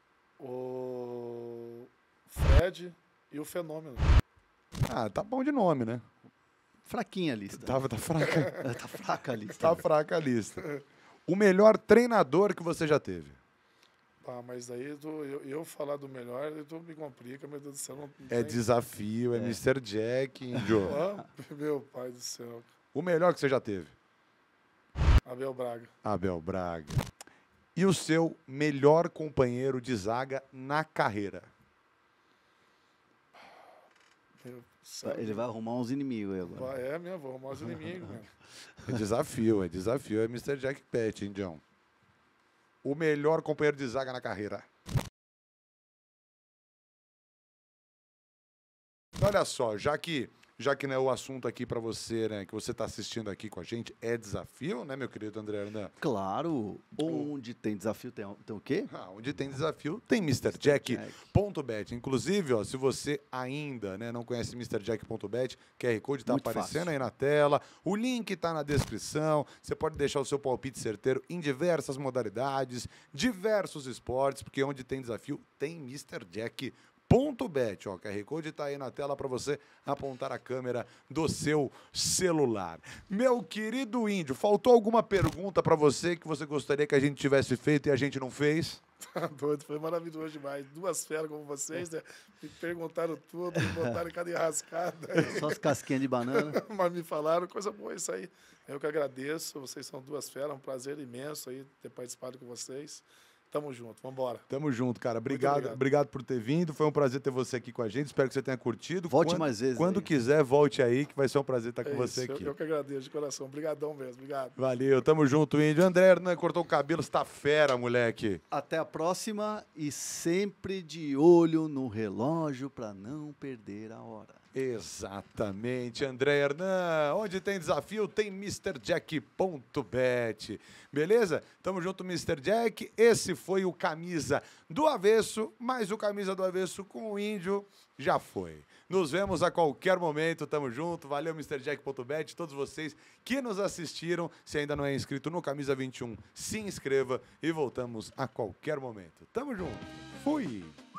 o Fred e o Fenômeno. Tá bom de nome, né? Fraquinha a lista. Tá fraca. Tá fraca a lista. Tá fraca a lista. O melhor treinador que você já teve? Mas aí eu falar do melhor, tu me complica, meu Deus do céu. É desafio, é Mr. Jack, Índio. Meu pai do céu. O melhor que você já teve? Abel Braga. Abel Braga. E o seu melhor companheiro de zaga na carreira? Ele vai arrumar uns inimigos aí agora. Vou arrumar uns inimigos. É desafio. É Mr. Jack Pet, Indião. O melhor companheiro de zaga na carreira. Olha só, já que né, o assunto aqui para você, né, que você está assistindo aqui com a gente, é desafio, né, meu querido André Hernan? Claro. Onde tem desafio tem o quê? Onde tem desafio tem MrJack.bet. Inclusive, ó, se você ainda, né, não conhece MrJack.bet, QR Code está aparecendo fácil aí na tela, o link está na descrição, você pode deixar o seu palpite certeiro em diversas modalidades, diversos esportes, porque onde tem desafio tem MrJack.bet. Ó, QR Code está aí na tela para você apontar a câmera do seu celular. Meu querido Índio, faltou alguma pergunta para você que você gostaria que a gente tivesse feito e a gente não fez? Tá doido, foi maravilhoso demais. 2 feras como vocês, né? Me perguntaram tudo, me botaram cada enrascada. Só as casquinhas de banana. Mas me falaram, coisa boa isso aí. Eu que agradeço, vocês são 2 feras, um prazer imenso aí ter participado com vocês. Tamo junto, vambora. Tamo junto, cara. Obrigado por ter vindo. Foi um prazer ter você aqui com a gente. Espero que você tenha curtido. Volte mais vezes. Quando quiser, volte aí, que vai ser um prazer estar com você aqui. Eu que agradeço de coração. Obrigadão mesmo. Obrigado. Valeu, tamo junto, Índio. André Hernan cortou o cabelo, está fera, moleque. Até a próxima e sempre de olho no relógio para não perder a hora. Exatamente, André Hernan. Onde tem desafio, tem MrJack.bet. Beleza? Tamo junto, Mr. Jack. Esse foi o Camisa do Avesso, mas o Camisa do Avesso com o Índio já foi. Nos vemos a qualquer momento, tamo junto. Valeu, MrJack.bet. Todos vocês que nos assistiram, se ainda não é inscrito no Camisa 21, se inscreva e voltamos a qualquer momento. Tamo junto. Fui!